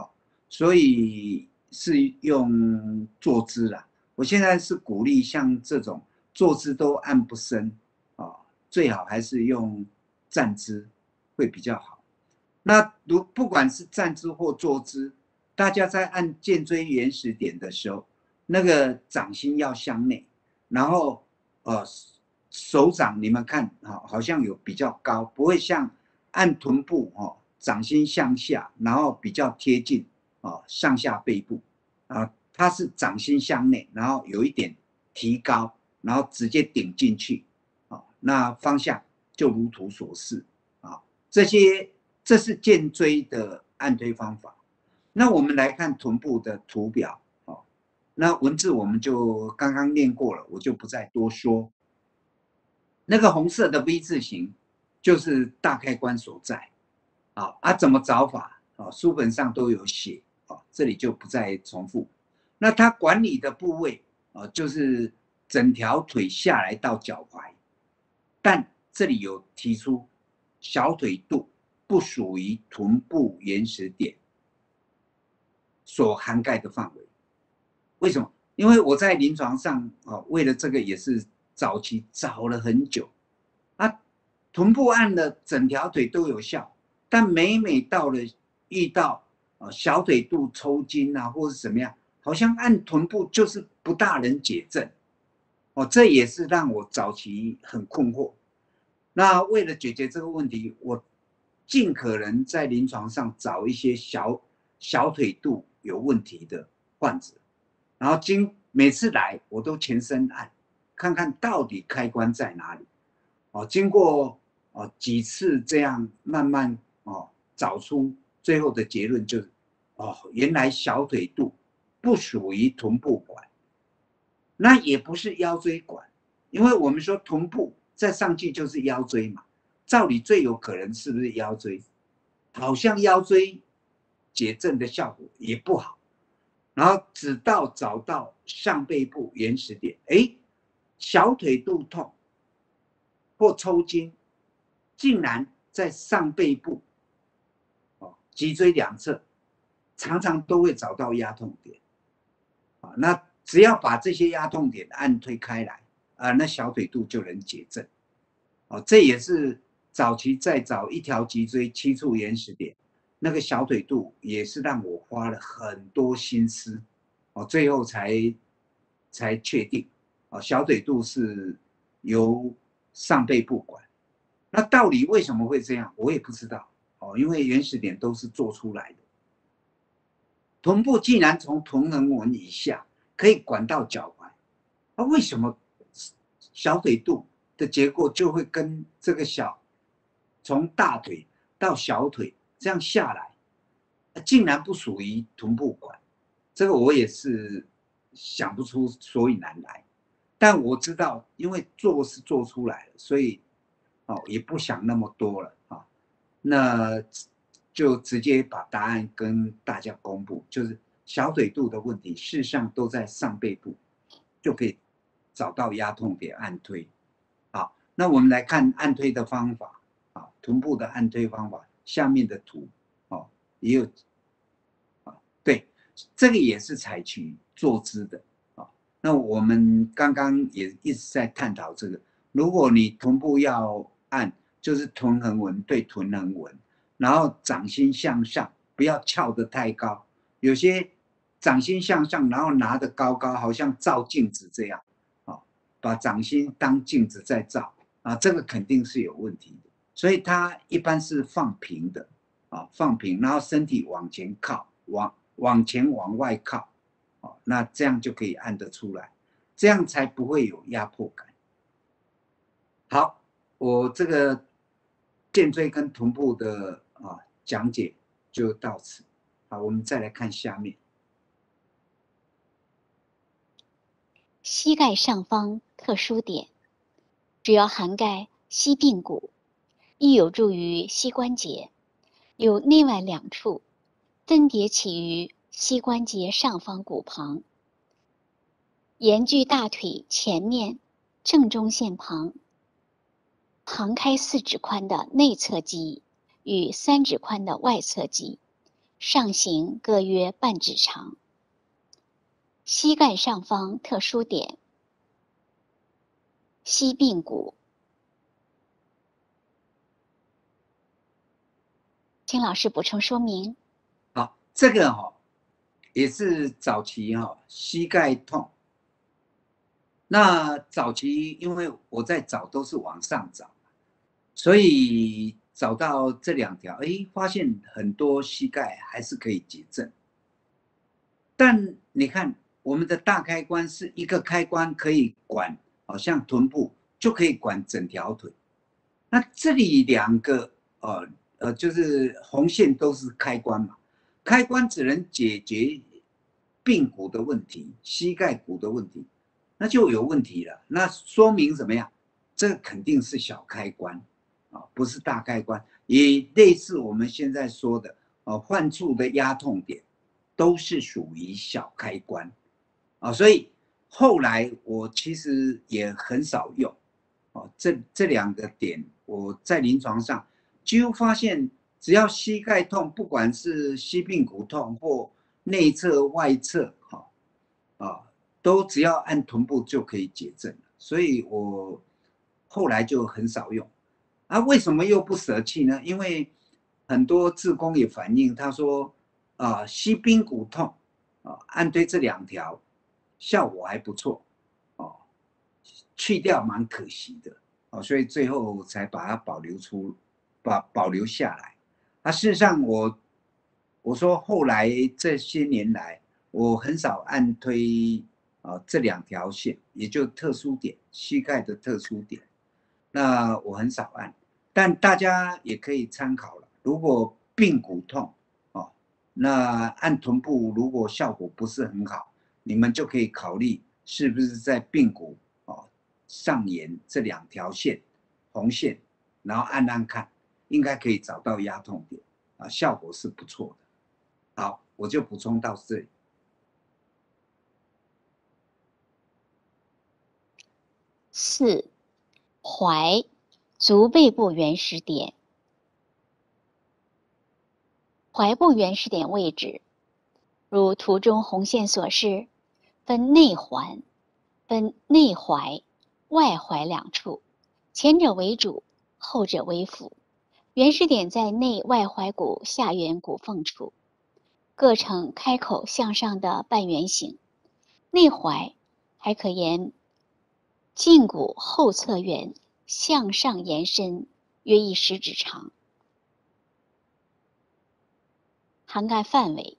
所以是用坐姿啦。我现在是鼓励像这种坐姿都按不深啊，最好还是用站姿会比较好。那如不管是站姿或坐姿，大家在按肩椎原始点的时候，那个掌心要向内，然后呃手掌你们看好，好像有比较高，不会像按臀部哦，掌心向下，然后比较贴近哦上下背部啊，它是掌心向内，然后有一点提高，然后直接顶进去啊，那方向就如图所示啊，这些这是肩椎的按推方法。那我们来看臀部的图表哦，那文字我们就刚刚念过了，我就不再多说。那个红色的 V 字形就是大开关所在，啊啊，怎么找法啊？书本上都有写，啊，这里就不再重复。那它管理的部位啊，就是整条腿下来到脚踝，但这里有提出小腿肚不属于臀部原始点所涵盖的范围。为什么？因为我在临床上啊，为了这个也是早期找了很久啊，臀部按的整条腿都有效，但每每到了遇到啊小腿肚抽筋啊，或是怎么样，好像按臀部就是不大能解症哦，这也是让我早期很困惑。那为了解决这个问题，我尽可能在临床上找一些小小腿肚有问题的患者，然后经每次来我都全身按，看看到底开关在哪里。哦，经过哦几次这样慢慢哦找出最后的结论就是，哦原来小腿肚不属于臀部管，那也不是腰椎管，因为我们说臀部再上去就是腰椎嘛，照理最有可能是不是腰椎？好像腰椎解症的效果也不好，然后直到找到上背部原始点，哎，小腿肚痛或抽筋，竟然在上背部，哦，脊椎两侧，常常都会找到压痛点，啊，那只要把这些压痛点按推开来，啊，那小腿肚就能解症，哦，这也是早期再找一条脊椎七处原始点，那个小腿肚也是让我花了很多心思，哦，最后才才确定，哦，小腿肚是由上背部管。那到底为什么会这样，我也不知道，哦，因为原始点都是做出来的。臀部既然从臀横纹以下可以管到脚踝，那为什么小腿肚的结构就会跟这个小从大腿到小腿这样下来，竟然不属于臀部管？这个我也是想不出所以然来。但我知道，因为做是做出来了，所以哦也不想那么多了啊。那就直接把答案跟大家公布，就是小腿肚的问题，事实上都在上背部，就可以找到压痛点按推。好，那我们来看按推的方法啊，臀部的按推方法，下面的图哦也有啊，对，这个也是采取坐姿的啊。那我们刚刚也一直在探讨这个，如果你臀部要按，就是臀横纹对臀横纹。然后掌心向上，不要翘得太高。有些掌心向上，然后拿得高高，好像照镜子这样，啊，把掌心当镜子在照啊，这个肯定是有问题的。所以它一般是放平的，啊，放平，然后身体往前靠，往往前往外靠，啊，那这样就可以按得出来，这样才不会有压迫感。好，我这个肩椎跟臀部的啊讲解就到此。好，我们再来看下面。 膝盖上方特殊点，主要涵盖膝髌骨，亦有助于膝关节，有内外两处，分别起于膝关节上方骨旁，沿距大腿前面正中线旁，旁开四指宽的内侧肌与三指宽的外侧肌， 上行各约半指长。膝盖上方特殊点，膝髌骨。请老师补充说明。 好，这个哈、哦、也是早期哈、哦、膝盖痛。那早期因为我在找都是往上找，所以找到这两条，哎，发现很多膝盖还是可以节正。但你看，我们的大开关是一个开关可以管，好像臀部就可以管整条腿。那这里两个，呃呃，就是红线都是开关嘛，开关只能解决髌骨的问题、膝盖骨的问题，那就有问题了。那说明怎么样？这个肯定是小开关啊，不是大开关。也类似我们现在说的，呃，患处的压痛点，都是属于小开关啊。所以后来我其实也很少用哦，这这两个点我在临床上几乎发现，只要膝盖痛，不管是膝髌骨痛或内侧、外侧，哈啊，都只要按臀部就可以解正了。所以我后来就很少用。啊，为什么又不舍弃呢？因为很多志工也反映，他说啊，膝髌骨痛啊，按对这两条效果还不错哦，去掉蛮可惜的哦，所以最后才把它保留出，把保留下来。啊，事实上我我说后来这些年来，我很少按推啊这两条线，也就特殊点，膝盖的特殊点，那我很少按。但大家也可以参考了。如果髌骨痛哦，那按臀部如果效果不是很好，你们就可以考虑是不是在髌骨哦上沿这两条线红线，然后按按看，应该可以找到压痛点啊，效果是不错的。好，我就补充到这里。 四、踝。足背部原始点。踝部原始点位置，如图中红线所示，分内环、分内踝、外踝两处，前者为主，后者为辅。原始点在内外踝骨下缘骨缝处，各呈开口向上的半圆形。内踝还可沿胫骨后侧缘向上延伸约一食指长，涵盖范围：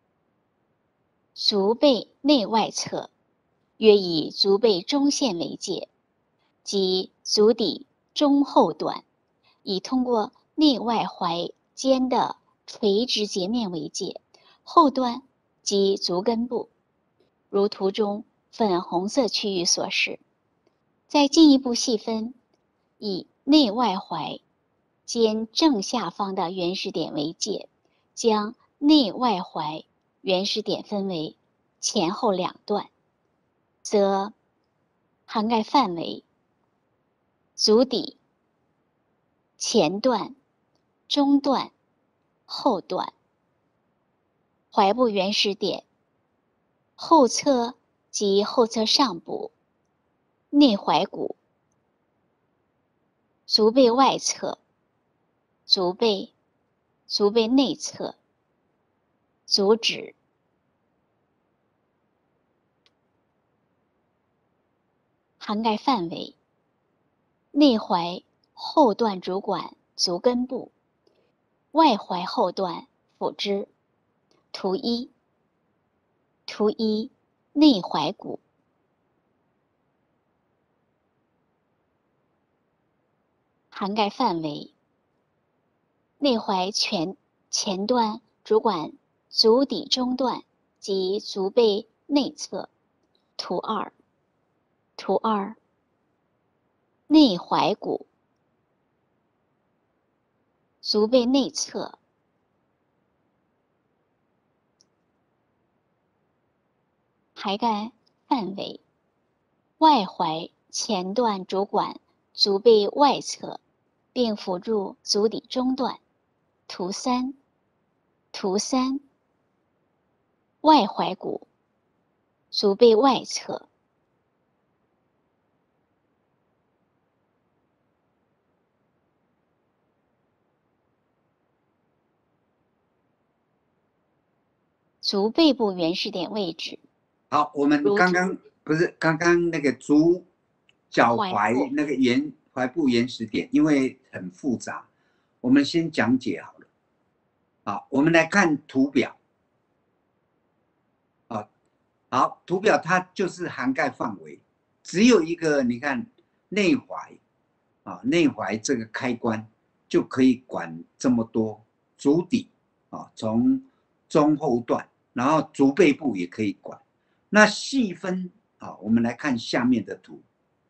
足背内外侧约以足背中线为界，即足底中后段，以通过内外踝间的垂直截面为界，后段即足根部，如图中粉红色区域所示。再进一步细分，以内外踝间正下方的原始点为界，将内外踝原始点分为前后两段，则涵盖范围：足底前段、中段、后段。踝部原始点后侧及后侧上部、内踝骨、足背外侧、足背、足背内侧、足趾。涵盖范围：内踝后段主管足根部，外踝后段辅之。图一，图一内踝骨。涵盖范围：内踝前前段主管足底中段及足背内侧。图二，图二内踝骨，足背内侧。涵盖范围：外踝前段主管足背外侧，并辅助足底中段。图三， 图三，外踝骨，足背外侧。足背部原始点位置。 好，我们刚刚不是刚刚那个足脚踝那个原踝部原始点，因为很复杂，我们先讲解好了。好，我们来看图表。啊，好，图表它就是涵盖范围，只有一个，你看内踝啊，内踝这个开关就可以管这么多，足底啊，从中后段，然后足背部也可以管。那细分啊，我们来看下面的图。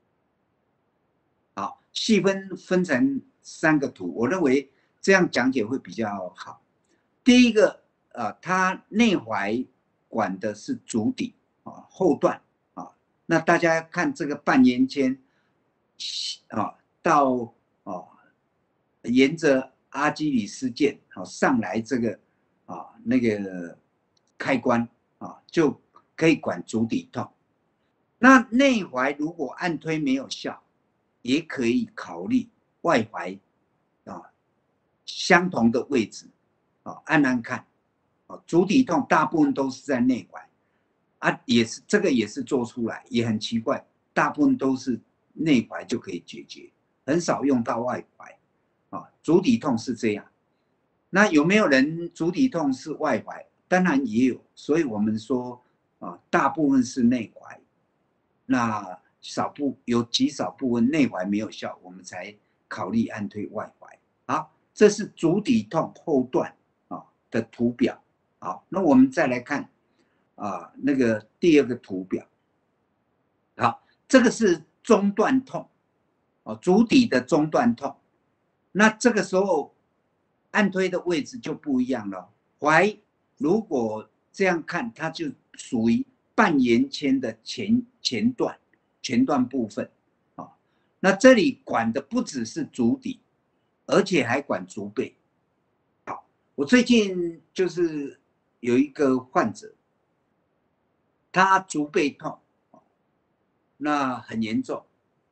好，细分分成三个图，我认为这样讲解会比较好。第一个，呃，它内踝管的是足底啊，后段啊。那大家看这个半圆肩啊，到啊，沿着阿基里斯腱啊上来这个啊那个开关啊，就可以管足底痛。那内踝如果按推没有效，也可以考虑外踝啊相同的位置啊按按看啊，足底痛大部分都是在内踝啊，也是这个也是做出来，也很奇怪，大部分都是内踝就可以解决，很少用到外踝啊。足底痛是这样，那有没有人足底痛是外踝？当然也有，所以我们说啊，大部分是内踝。那少部有极少部分内踝没有效，我们才考虑按推外踝。好，这是足底痛后段啊的图表。好，那我们再来看啊那个第二个图表。好，这个是中段痛，哦，足底的中段痛。那这个时候按推的位置就不一样了。踝如果这样看，它就属于半圆肩的前前段前段部分啊，那这里管的不只是足底，而且还管足背。好，我最近就是有一个患者，他足背痛，那很严重，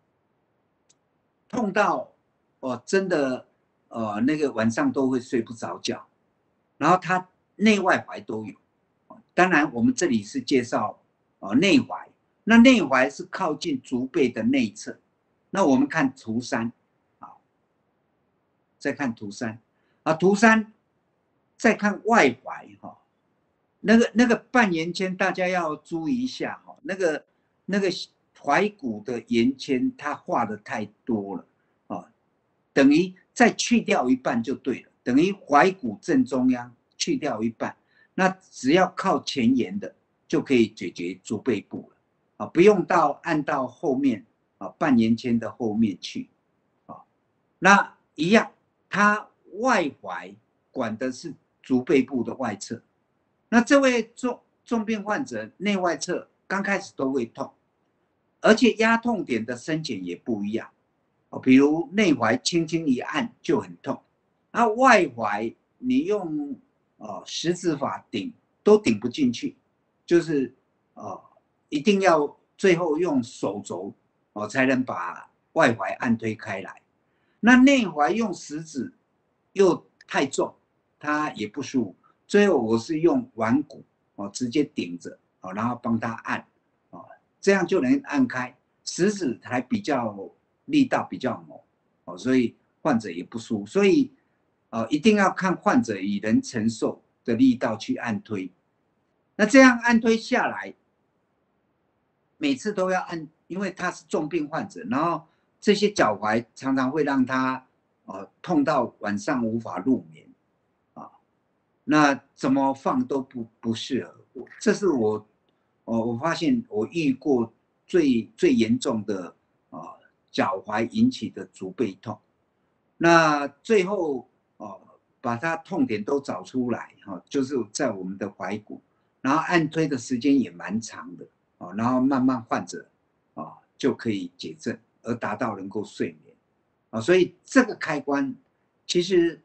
痛到哦真的呃那个晚上都会睡不着觉，然后他内外踝都有。当然我们这里是介绍呃内踝。那内踝是靠近足背的内侧，那我们看图三，好，再看图三，啊，图三，再看外踝哈，那个那个半圆肩大家要注意一下哈，那个那个踝骨的圆肩它画的太多了啊，等于再去掉一半就对了，等于踝骨正中央去掉一半，那只要靠前沿的就可以解决足背部了。啊，不用到按到后面啊，半圆肩的后面去啊。那一样，它外踝管的是足背部的外侧。那这位重重病患者内外侧刚开始都会痛，而且压痛点的深浅也不一样。哦，比如内踝轻轻一按就很痛，那外踝你用呃十指法顶都顶不进去，就是呃。一定要最后用手肘哦，才能把外踝按推开来。那内踝用食指又太重，它也不舒服。最后我是用腕骨哦，直接顶着哦，然后帮他按哦，这样就能按开。食指还比较力道比较猛哦，所以患者也不舒服。所以呃，一定要看患者以能承受的力道去按推。那这样按推下来。每次都要按，因为他是重病患者，然后这些脚踝常常会让他呃痛到晚上无法入眠啊，那怎么放都不不适合。这是我哦，我发现我遇过最最严重的啊脚踝引起的足背痛。那最后哦把它痛点都找出来哈，就是在我们的踝骨，然后按推的时间也蛮长的。哦，然后慢慢患者啊就可以解症，而达到能够睡眠啊，所以这个开关其实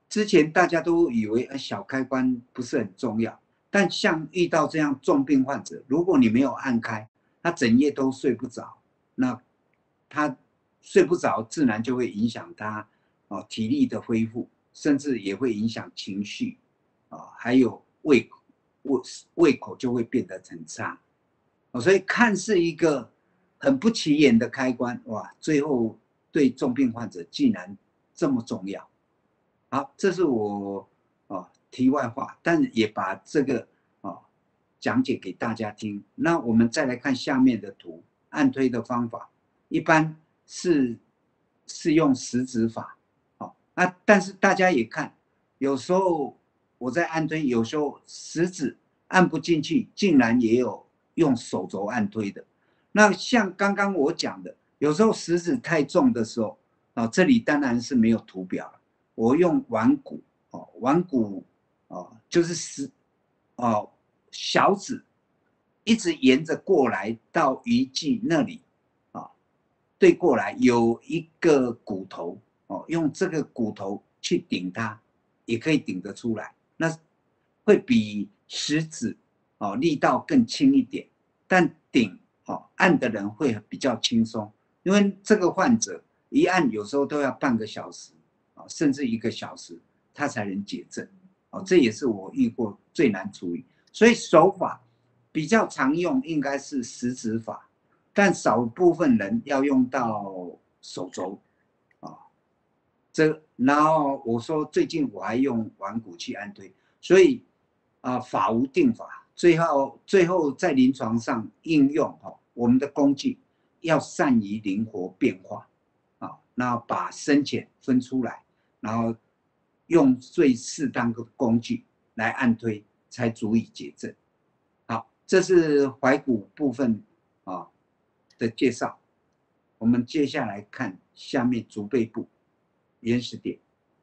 之前大家都以为小开关不是很重要，但像遇到这样重病患者，如果你没有按开，他整夜都睡不着，那他睡不着，自然就会影响他哦体力的恢复，甚至也会影响情绪啊、哦，还有胃口，胃胃口就会变得很差。哦，所以看似一个很不起眼的开关，哇，最后对重病患者竟然这么重要。好，这是我哦题外话，但也把这个哦讲解给大家听。那我们再来看下面的图，按推的方法一般是是用食指法，哦啊，但是大家也看，有时候我在按推，有时候食指按不进去，竟然也有用手肘按推的。那像刚刚我讲的，有时候食指太重的时候，啊，这里当然是没有图表了。我用腕骨哦，腕骨哦，就是食哦小指一直沿着过来到鱼际那里啊、哦，对过来有一个骨头哦，用这个骨头去顶它，也可以顶得出来。那会比食指哦力道更轻一点，但顶哦按的人会比较轻松，因为这个患者一按有时候都要半个小时。甚至一个小时，他才能解症。哦，这也是我遇过最难处理。所以手法比较常用应该是食指法，但少部分人要用到手肘。啊，这然后我说最近我还用腕骨去按推，所以啊法无定法，最后最后在临床上应用哦，我们的工具要善于灵活变化。啊，那把深浅分出来。然后用最适当的工具来按推，才足以解症。好，这是踝骨部分啊的介绍。我们接下来看下面足背部原始点。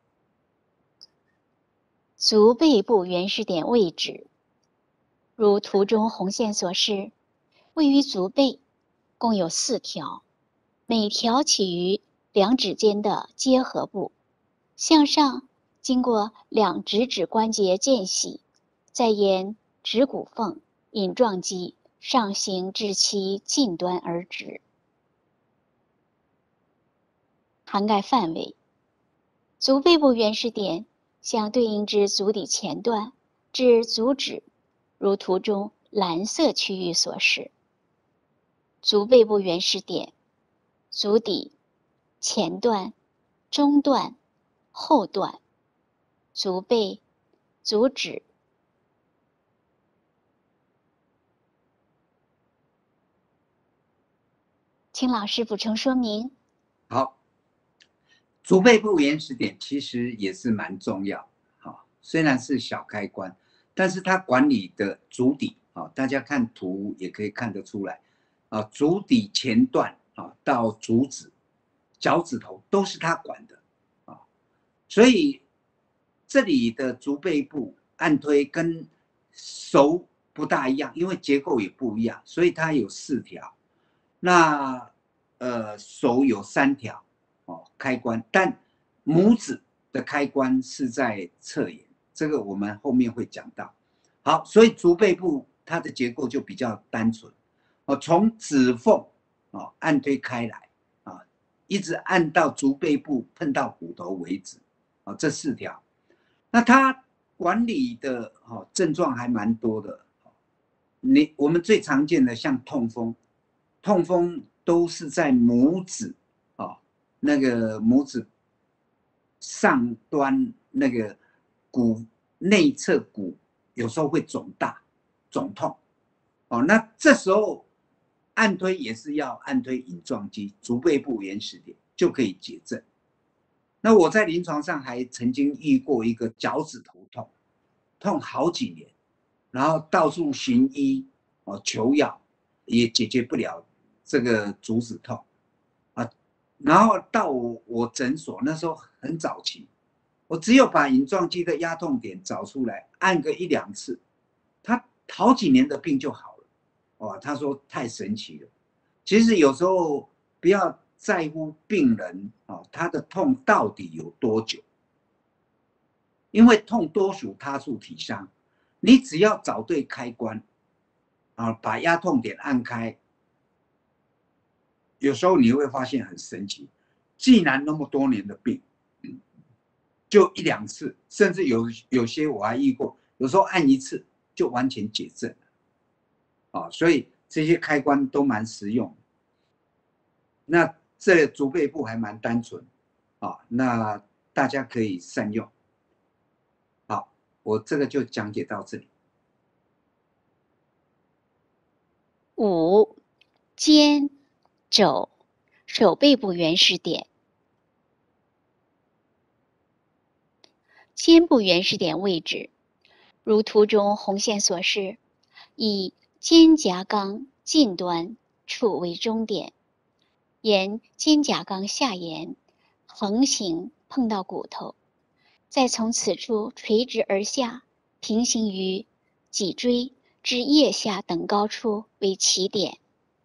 足背部原始点位置，如图中红线所示，位于足背，共有四条，每条起于两指间的结合部。向上经过两指指关节间隙，再沿指骨缝隐状肌上行至其近端而止。涵盖范围：足背部原始点相对应之足底前段至足趾，如图中蓝色区域所示。足背部原始点、足底、前段、中段、后段、足背、足趾。请老师补充说明。 好，足背部原始点其实也是蛮重要，好，虽然是小开关，但是它管理的足底，好，大家看图也可以看得出来，啊，足底前段啊到足趾、脚趾头都是它管的，啊，所以这里的足背部按推跟手不大一样，因为结构也不一样，所以它有四条。那呃手有三条哦开关，但拇指的开关是在侧沿，这个我们后面会讲到。好，所以足背部它的结构就比较单纯哦，从指缝哦按推开来啊，一直按到足背部碰到骨头为止啊，这四条。那它管理的哦症状还蛮多的，你我们最常见的像痛风。痛风都是在拇指哦，那个拇指上端那个骨内侧骨有时候会肿大、肿痛哦。那这时候按推也是要按推隐状肌、足背部原始点就可以解症。那我在临床上还曾经遇过一个脚趾头痛，痛好几年，然后到处寻医哦求药，也解决不了。这个足趾痛啊，然后到我我诊所那时候很早期，我只有把隐状肌的压痛点找出来，按个一两次，他好几年的病就好了。哇，他说太神奇了。其实有时候不要在乎病人啊，他的痛到底有多久， 因为痛多属他处体伤，你只要找对开关，啊，把压痛点按开，有时候你会发现很神奇，既然那么多年的病，就一两次，甚至有有些我还遇过，有时候按一次就完全解症了，啊，所以这些开关都蛮实用。那这足背部还蛮单纯，啊，那大家可以善用。好，我这个就讲解到这里。 五、肩、肘、手背部原始点。肩部原始点位置，如图中红线所示，以肩胛冈近端处为中点，沿肩胛冈下沿横行碰到骨头，再从此处垂直而下，平行于脊椎至腋下等高处为起点。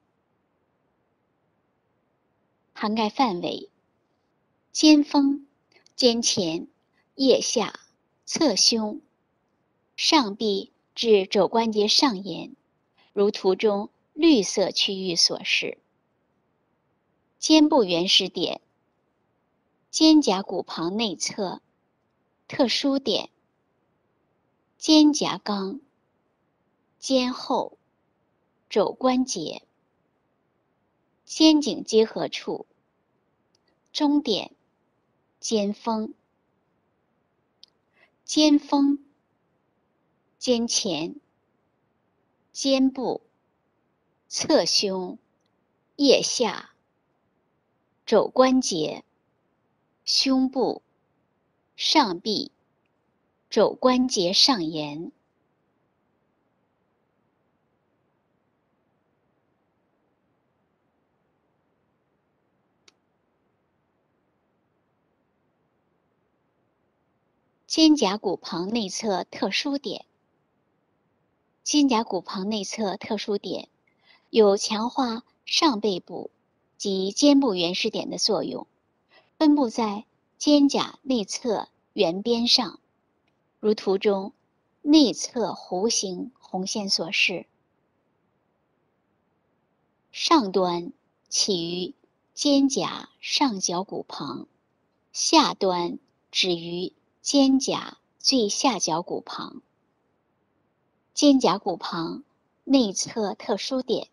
涵盖范围：肩峰、肩前、腋下、侧胸、上臂至肘关节上沿，如图中绿色区域所示。肩部原始点：肩胛骨旁内侧特殊点，肩胛冈、肩后、肘关节、肩颈结合处，中点，肩峰。肩峰、肩前、肩部、侧胸、腋下、肘关节、胸部、上臂、肘关节上沿。肩胛骨旁内侧特殊点。肩胛骨旁内侧特殊点有强化上背部及肩部原始点的作用，分布在肩胛内侧缘边上，如图中内侧弧形红线所示。上端起于肩胛上角骨旁，下端止于肩胛最下角骨旁。肩胛骨旁内侧特殊点。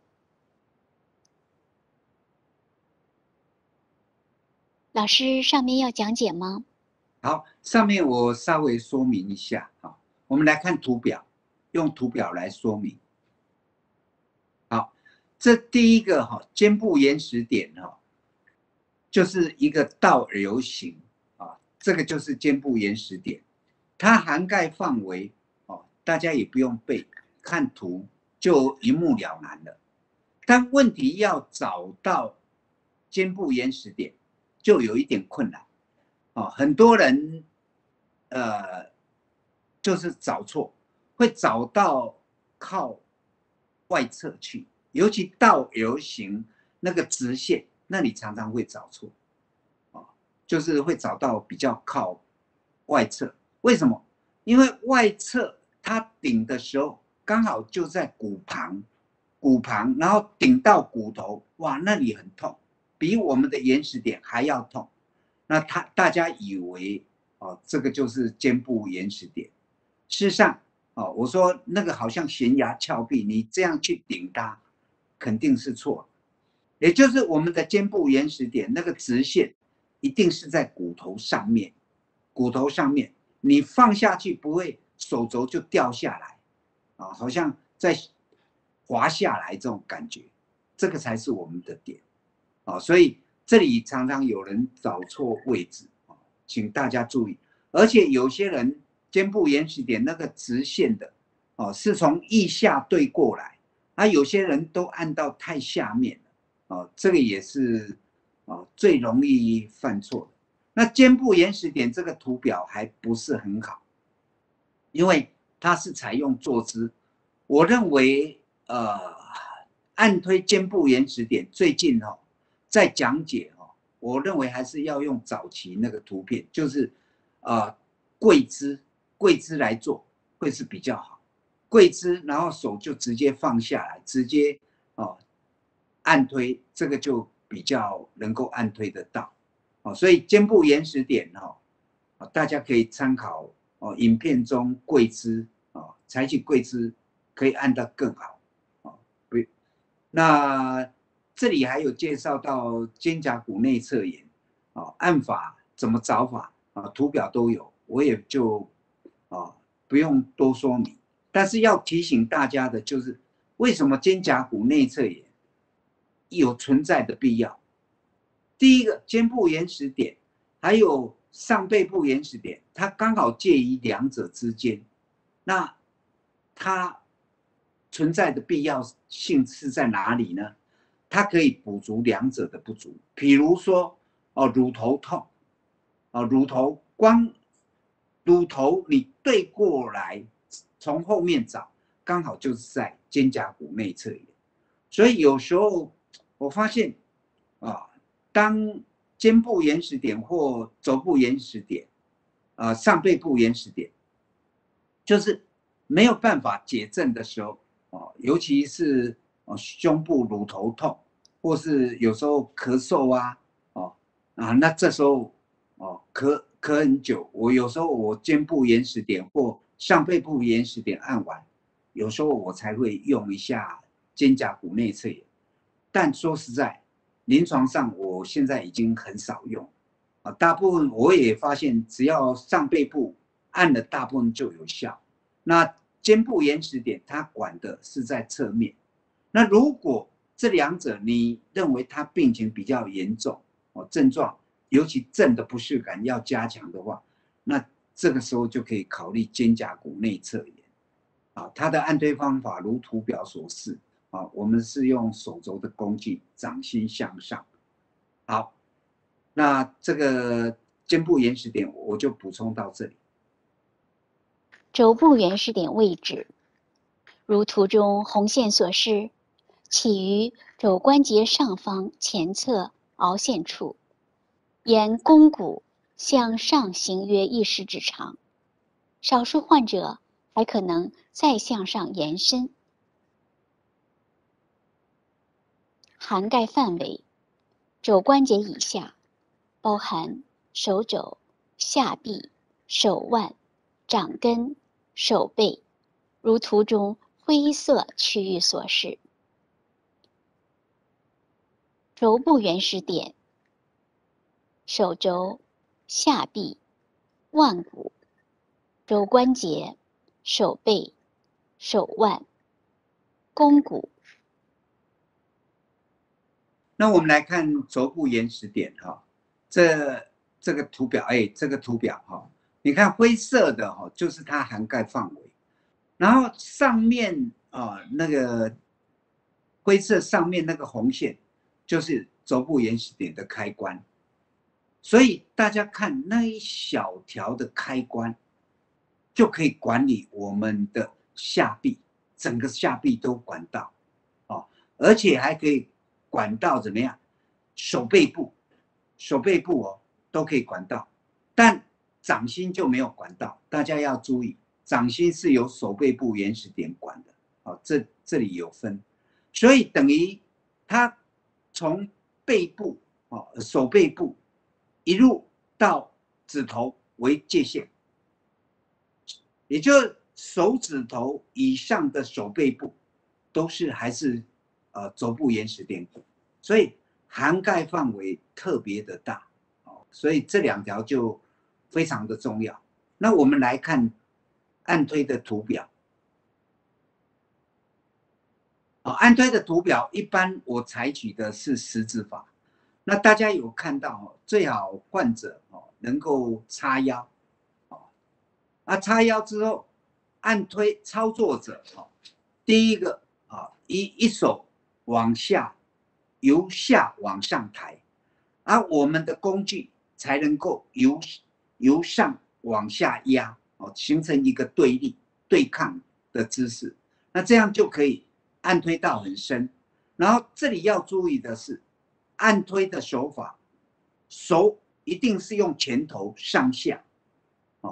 老师，上面要讲解吗？ 好，上面我稍微说明一下啊，我们来看图表，用图表来说明。好，这第一个哈，肩部原始点哈，就是一个倒 L 型啊，这个就是肩部原始点，它涵盖范围哦，大家也不用背，看图就一目了然了。但问题要找到肩部原始点，就有一点困难哦。很多人呃就是找错，会找到靠外侧去，尤其倒 L 型那个直线，那你常常会找错，哦，就是会找到比较靠外侧。为什么？因为外侧它顶的时候刚好就在骨旁，骨旁，然后顶到骨头，哇，那里很痛，比我们的原始点还要痛。那他大家以为哦，这个就是肩部原始点，事实上哦，我说那个好像悬崖峭壁，你这样去顶它，肯定是错。也就是我们的肩部原始点那个直线，一定是在骨头上面，骨头上面，你放下去不会手肘就掉下来，啊，好像在滑下来这种感觉，这个才是我们的点，啊，所以这里常常有人找错位置，啊，请大家注意，而且有些人肩部原始点那个直线的，哦，是从腋下对过来，啊，有些人都按到太下面了，哦，这个也是哦最容易犯错的。那肩部原始点这个图表还不是很好，因为它是采用坐姿，我认为呃按推肩部原始点最近哦在讲解哦，我认为还是要用早期那个图片，就是呃跪姿，跪姿来做会是比较好。跪姿，然后手就直接放下来，直接哦按推，这个就比较能够按推得到。哦，所以肩部延时点哦，大家可以参考哦，影片中跪姿哦，采取跪姿可以按得更好。哦，不，那这里还有介绍到肩胛骨内侧延，哦，按法怎么找法啊，图表都有，我也就啊不用多说明。但是要提醒大家的就是，为什么肩胛骨内侧延有存在的必要？第一个，肩部延时点，还有上背部延时点，它刚好介于两者之间，那它存在的必要性是在哪里呢？它可以补足两者的不足，比如说哦，乳头痛，哦，乳头光乳头你对过来，从后面找，刚好就是在肩胛骨内侧延，所以有时候我发现啊，当肩部延时点或肘部延时点，啊，上背部延时点，就是没有办法解正的时候，哦，尤其是哦胸部乳头痛，或是有时候咳嗽啊，哦啊，那这时候哦咳咳很久，我有时候我肩部延时点或上背部延时点按完，有时候我才会用一下肩胛骨内侧延，但说实在，临床上我现在已经很少用，啊，大部分我也发现，只要上背部按了，大部分就有效。那肩部延时点，它管的是在侧面。那如果这两者你认为它病情比较严重，哦，症状尤其正的不适感要加强的话，那这个时候就可以考虑肩胛骨内侧延。啊，它的按推方法如图表所示。啊，我们是用手肘的弓劲，掌心向上。好，那这个肩部延时点我就补充到这里。 肘部延时点位置，如图中红线所示，起于肘关节上方前侧凹陷处，沿肱骨向上行约一食指长，少数患者还可能再向上延伸。涵盖范围：肘关节以下，包含手肘、下臂、手腕、掌根、手背，如图中灰色区域所示。肘部原始点：手肘、下臂、腕骨、肘关节、手背、手腕、肱骨。 那我们来看肘部延时点哈，这这个图表，哎，这个图表哈，你看灰色的哈，就是它涵盖范围，然后上面啊那个灰色上面那个红线，就是肘部延时点的开关，所以大家看那一小条的开关，就可以管理我们的下臂，整个下臂都管到，哦，而且还可以管到怎么样？手背部，手背部哦都可以管到，但掌心就没有管到，大家要注意，掌心是由手背部延时点管的，哦，这这里有分，所以等于它从背部哦手背部一路到指头为界限，也就是手指头以上的手背部都是还是呃肘部延时点骨，所以涵盖范围特别的大，哦，所以这两条就非常的重要。那我们来看按推的图表，哦，按推的图表一般我采取的是十字法，那大家有看到哦，最好患者哦能够叉腰，哦，啊叉腰之后按推操作者哦，第一个啊一一手往下。由下往上抬，而我们的工具才能够由由上往下压，哦，形成一个对立对抗的姿势。那这样就可以按推到很深。然后这里要注意的是，按推的手法，手一定是用拳头上下，哦，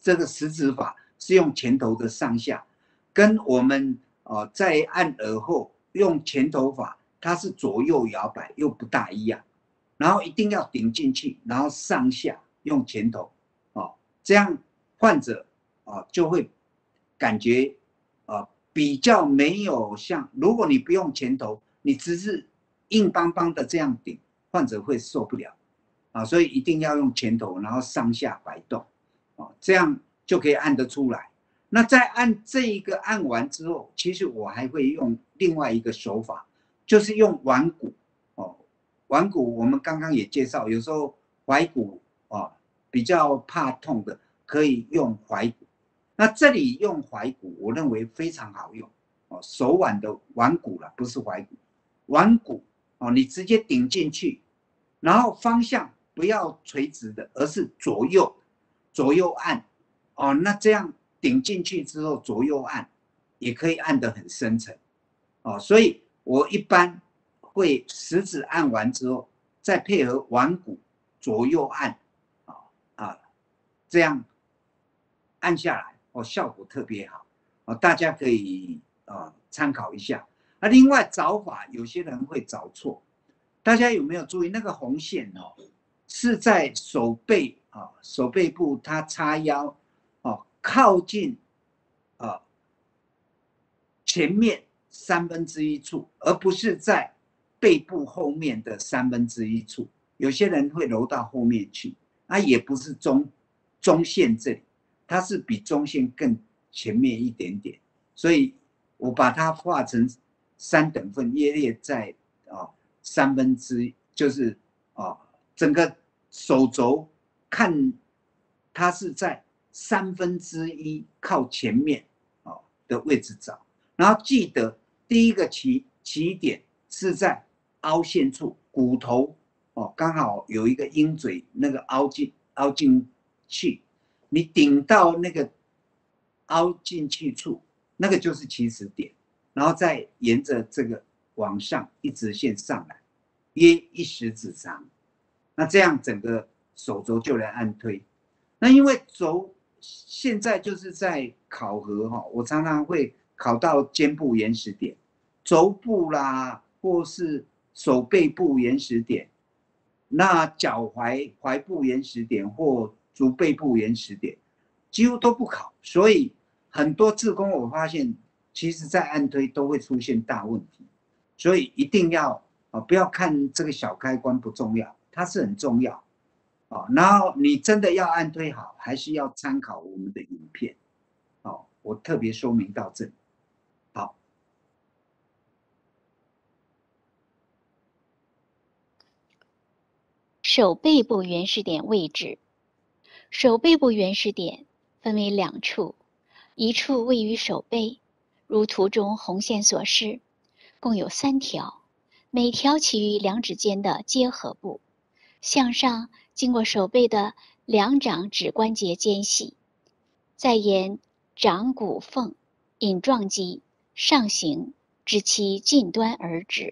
这个食指法是用拳头的上下，跟我们呃在按耳后用拳头法，它是左右摇摆又不大一样。然后一定要顶进去，然后上下用拳头，哦，这样患者啊就会感觉啊比较没有像，如果你不用拳头，你只是硬邦邦的这样顶，患者会受不了啊，所以一定要用拳头，然后上下摆动，哦，这样就可以按得出来。那在按这一个按完之后，其实我还会用另外一个手法，就是用腕骨。腕骨我们刚刚也介绍，有时候踝骨啊比较怕痛的，可以用踝骨。那这里用踝骨，我认为非常好用哦，手腕的腕骨了，不是踝骨。腕骨哦，你直接顶进去，然后方向不要垂直的，而是左右左右按哦。那这样顶进去之后，左右按也可以按得很深沉哦。所以我一般会食指按完之后，再配合腕骨左右按，啊啊，这样按下来哦，效果特别好哦，大家可以啊参考一下。那另外找法，有些人会找错，大家有没有注意那个红线哦，是在手背啊手背部它叉腰哦，靠近啊前面三分之一处，而不是在背部后面的三分之一处，有些人会揉到后面去，啊，也不是中中线这里，它是比中线更前面一点点，所以我把它画成三等份，约列在啊三分之，就是啊整个手肘看它是在三分之一靠前面啊的位置找，然后记得第一个起起点是在凹陷处，骨头哦，刚好有一个鹰嘴，那个凹进凹进去，你顶到那个凹进去处，那个就是起始点，然后再沿着这个往上一直线上来，约一食指长，那这样整个手肘就能按推。那因为肘现在就是在考核哈，我常常会考到肩部原始点、肘部啦，或是手背部原始点，那脚踝踝部原始点或足背部原始点，几乎都不考。所以很多志工我发现，其实在按推都会出现大问题。所以一定要啊，不要看这个小开关不重要，它是很重要啊。然后你真的要按推好，还是要参考我们的影片。哦，我特别说明到这里。好。 手背部原始点位置，手背部原始点分为两处，一处位于手背，如图中红线所示，共有三条，每条起于两指间的接合部，向上经过手背的两掌指关节间隙，再沿掌骨缝隐状肌上行至其近端而止。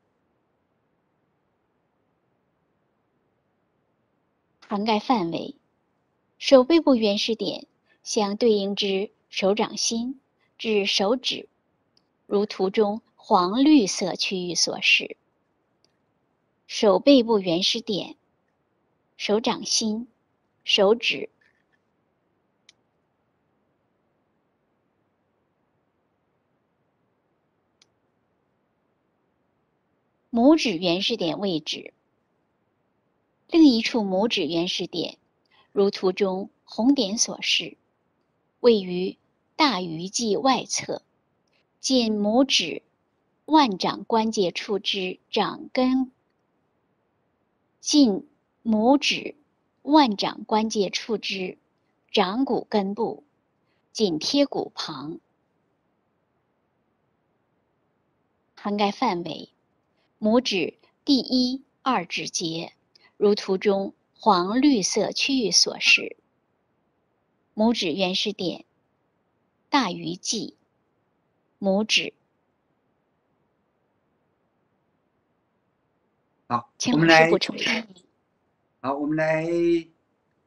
涵盖范围，手背部原始点相对应之手掌心至手指，如图中黄绿色区域所示。手背部原始点、手掌心、手指。拇指原始点位置，另一处拇指原始点，如图中红点所示，位于大鱼际外侧，近拇指腕掌关节处之掌根，近拇指腕掌关节处之掌骨根部，紧贴骨旁。涵盖范围，拇指第一、二指节，如图中黄绿色区域所示。拇指原始点，大鱼际，拇指。 好， 请我们来老师补充说明。 好，我们来补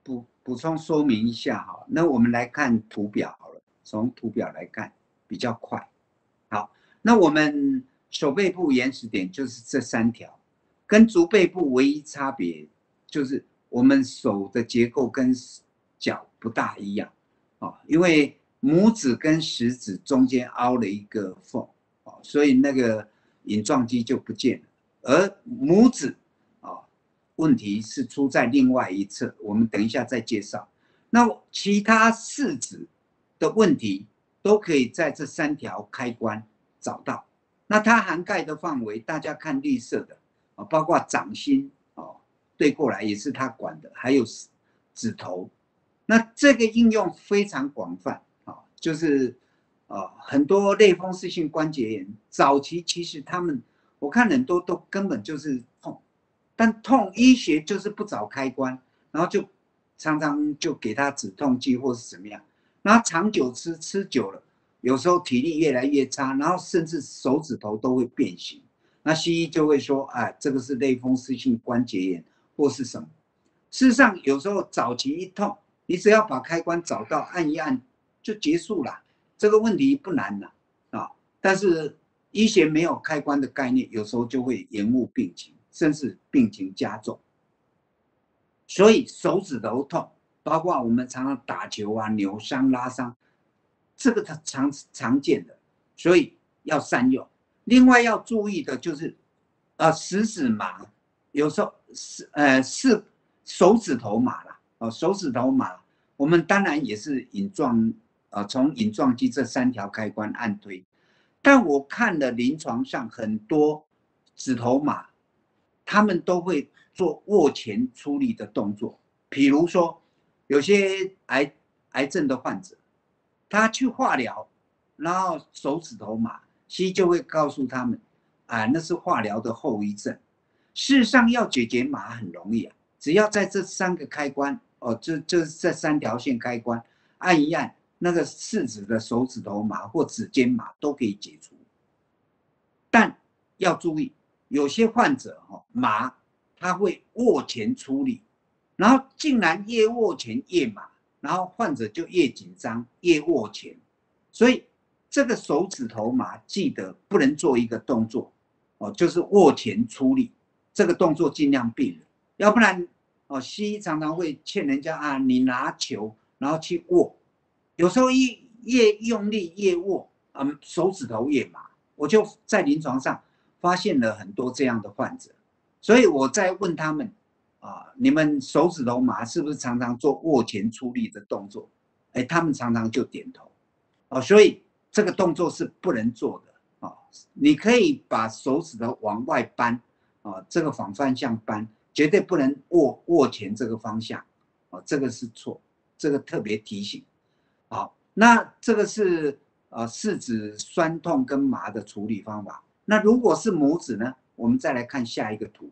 补充说明一下哈。那我们来看图表好了，从图表来看比较快。好，那我们手背部延时点就是这三条，跟足背部唯一差别就是我们手的结构跟脚不大一样啊，因为拇指跟食指中间凹了一个缝啊，所以那个隐状肌就不见了。而拇指啊，问题是出在另外一侧，我们等一下再介绍。那其他四指的问题都可以在这三条开关找到。那它涵盖的范围，大家看绿色的啊，包括掌心哦，对过来也是它管的，还有指头。那这个应用非常广泛啊，就是啊很多类风湿性关节炎早期其实他们我看很多都根本就是痛，但痛医学就是不找开关，然后就常常就给他止痛剂或是怎么样，然后长久吃吃久了，有时候体力越来越差，然后甚至手指头都会变形。那西医就会说，哎，这个是类风湿性关节炎或是什么。事实上，有时候早期一痛，你只要把开关找到，按一按就结束了，这个问题不难了啊。但是医学没有开关的概念，有时候就会延误病情，甚至病情加重。所以手指头痛，包括我们常常打球啊、扭伤、拉伤，这个它常常见的，所以要善用。另外要注意的就是，呃，食指麻，有时候是呃是手指头麻啦，哦，手指头麻，我们当然也是隐状，呃，从隐状肌这三条开关按推，但我看了临床上很多指头麻，他们都会做握拳出力的动作，比如说有些癌癌症的患者，他去化疗，然后手指头麻，西医就会告诉他们，啊，那是化疗的后遗症。事实上，要解决麻很容易啊，只要在这三个开关，哦，这这这三条线开关按一按，那个四指的手指头麻或指尖麻都可以解除。但要注意，有些患者哈、哦、麻，他会握拳出力，然后竟然越握拳越麻，然后患者就越紧张，越握拳。所以这个手指头麻，记得不能做一个动作哦，就是握拳出力，这个动作尽量避免，要不然哦，西医常常会劝人家啊，你拿球然后去握，有时候一越用力越握，嗯，手指头越麻。我就在临床上发现了很多这样的患者，所以我在问他们啊，你们手指头麻是不是常常做握拳出力的动作？哎，他们常常就点头。哦，所以这个动作是不能做的啊！你可以把手指头往外扳啊，这个反方向扳，绝对不能握握拳这个方向啊，这个是错，这个特别提醒。好，那这个是呃四指酸痛跟麻的处理方法。那如果是拇指呢？我们再来看下一个图。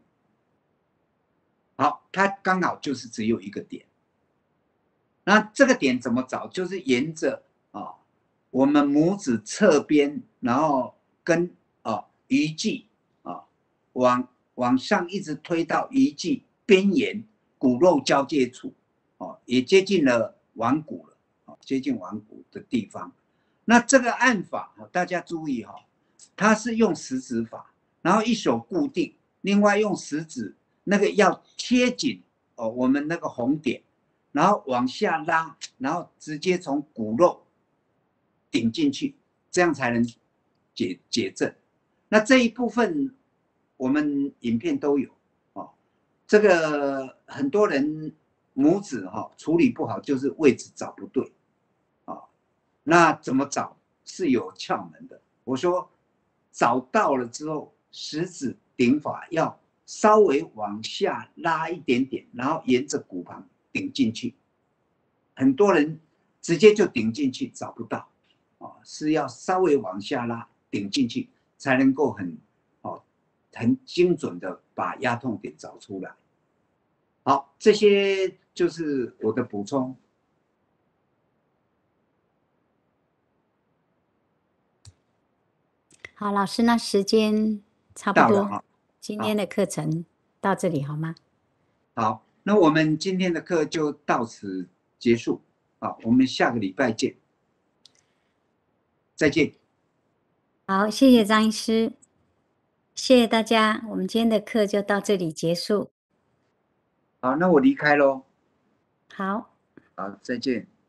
好，它刚好就是只有一个点。那这个点怎么找？就是沿着啊。我们拇指侧边，然后跟啊鱼际啊往往上一直推到鱼际边缘骨肉交界处，哦，也接近了腕骨了，哦，接近腕骨的地方。那这个按法，大家注意哈，它是用食指法，然后一手固定，另外用食指那个要贴紧哦我们那个红点，然后往下拉，然后直接从骨肉顶进去，这样才能解解症。那这一部分我们影片都有哦。这个很多人拇指哈、哦、处理不好，就是位置找不对啊、哦。那怎么找是有窍门的。我说找到了之后，食指顶法要稍微往下拉一点点，然后沿着骨旁顶进去。很多人直接就顶进去，找不到。哦，是要稍微往下拉，顶进去，才能够很哦很精准的把压痛点找出来。好，这些就是我的补充。 好，老师，那时间差不多，今天的课程到这里好吗？ 好， 那我们今天的课就到此结束，好，我们下个礼拜见，再见。 好，谢谢张医师，谢谢大家，我们今天的课就到这里结束。 好，那我离开喽。 好。 好，再见。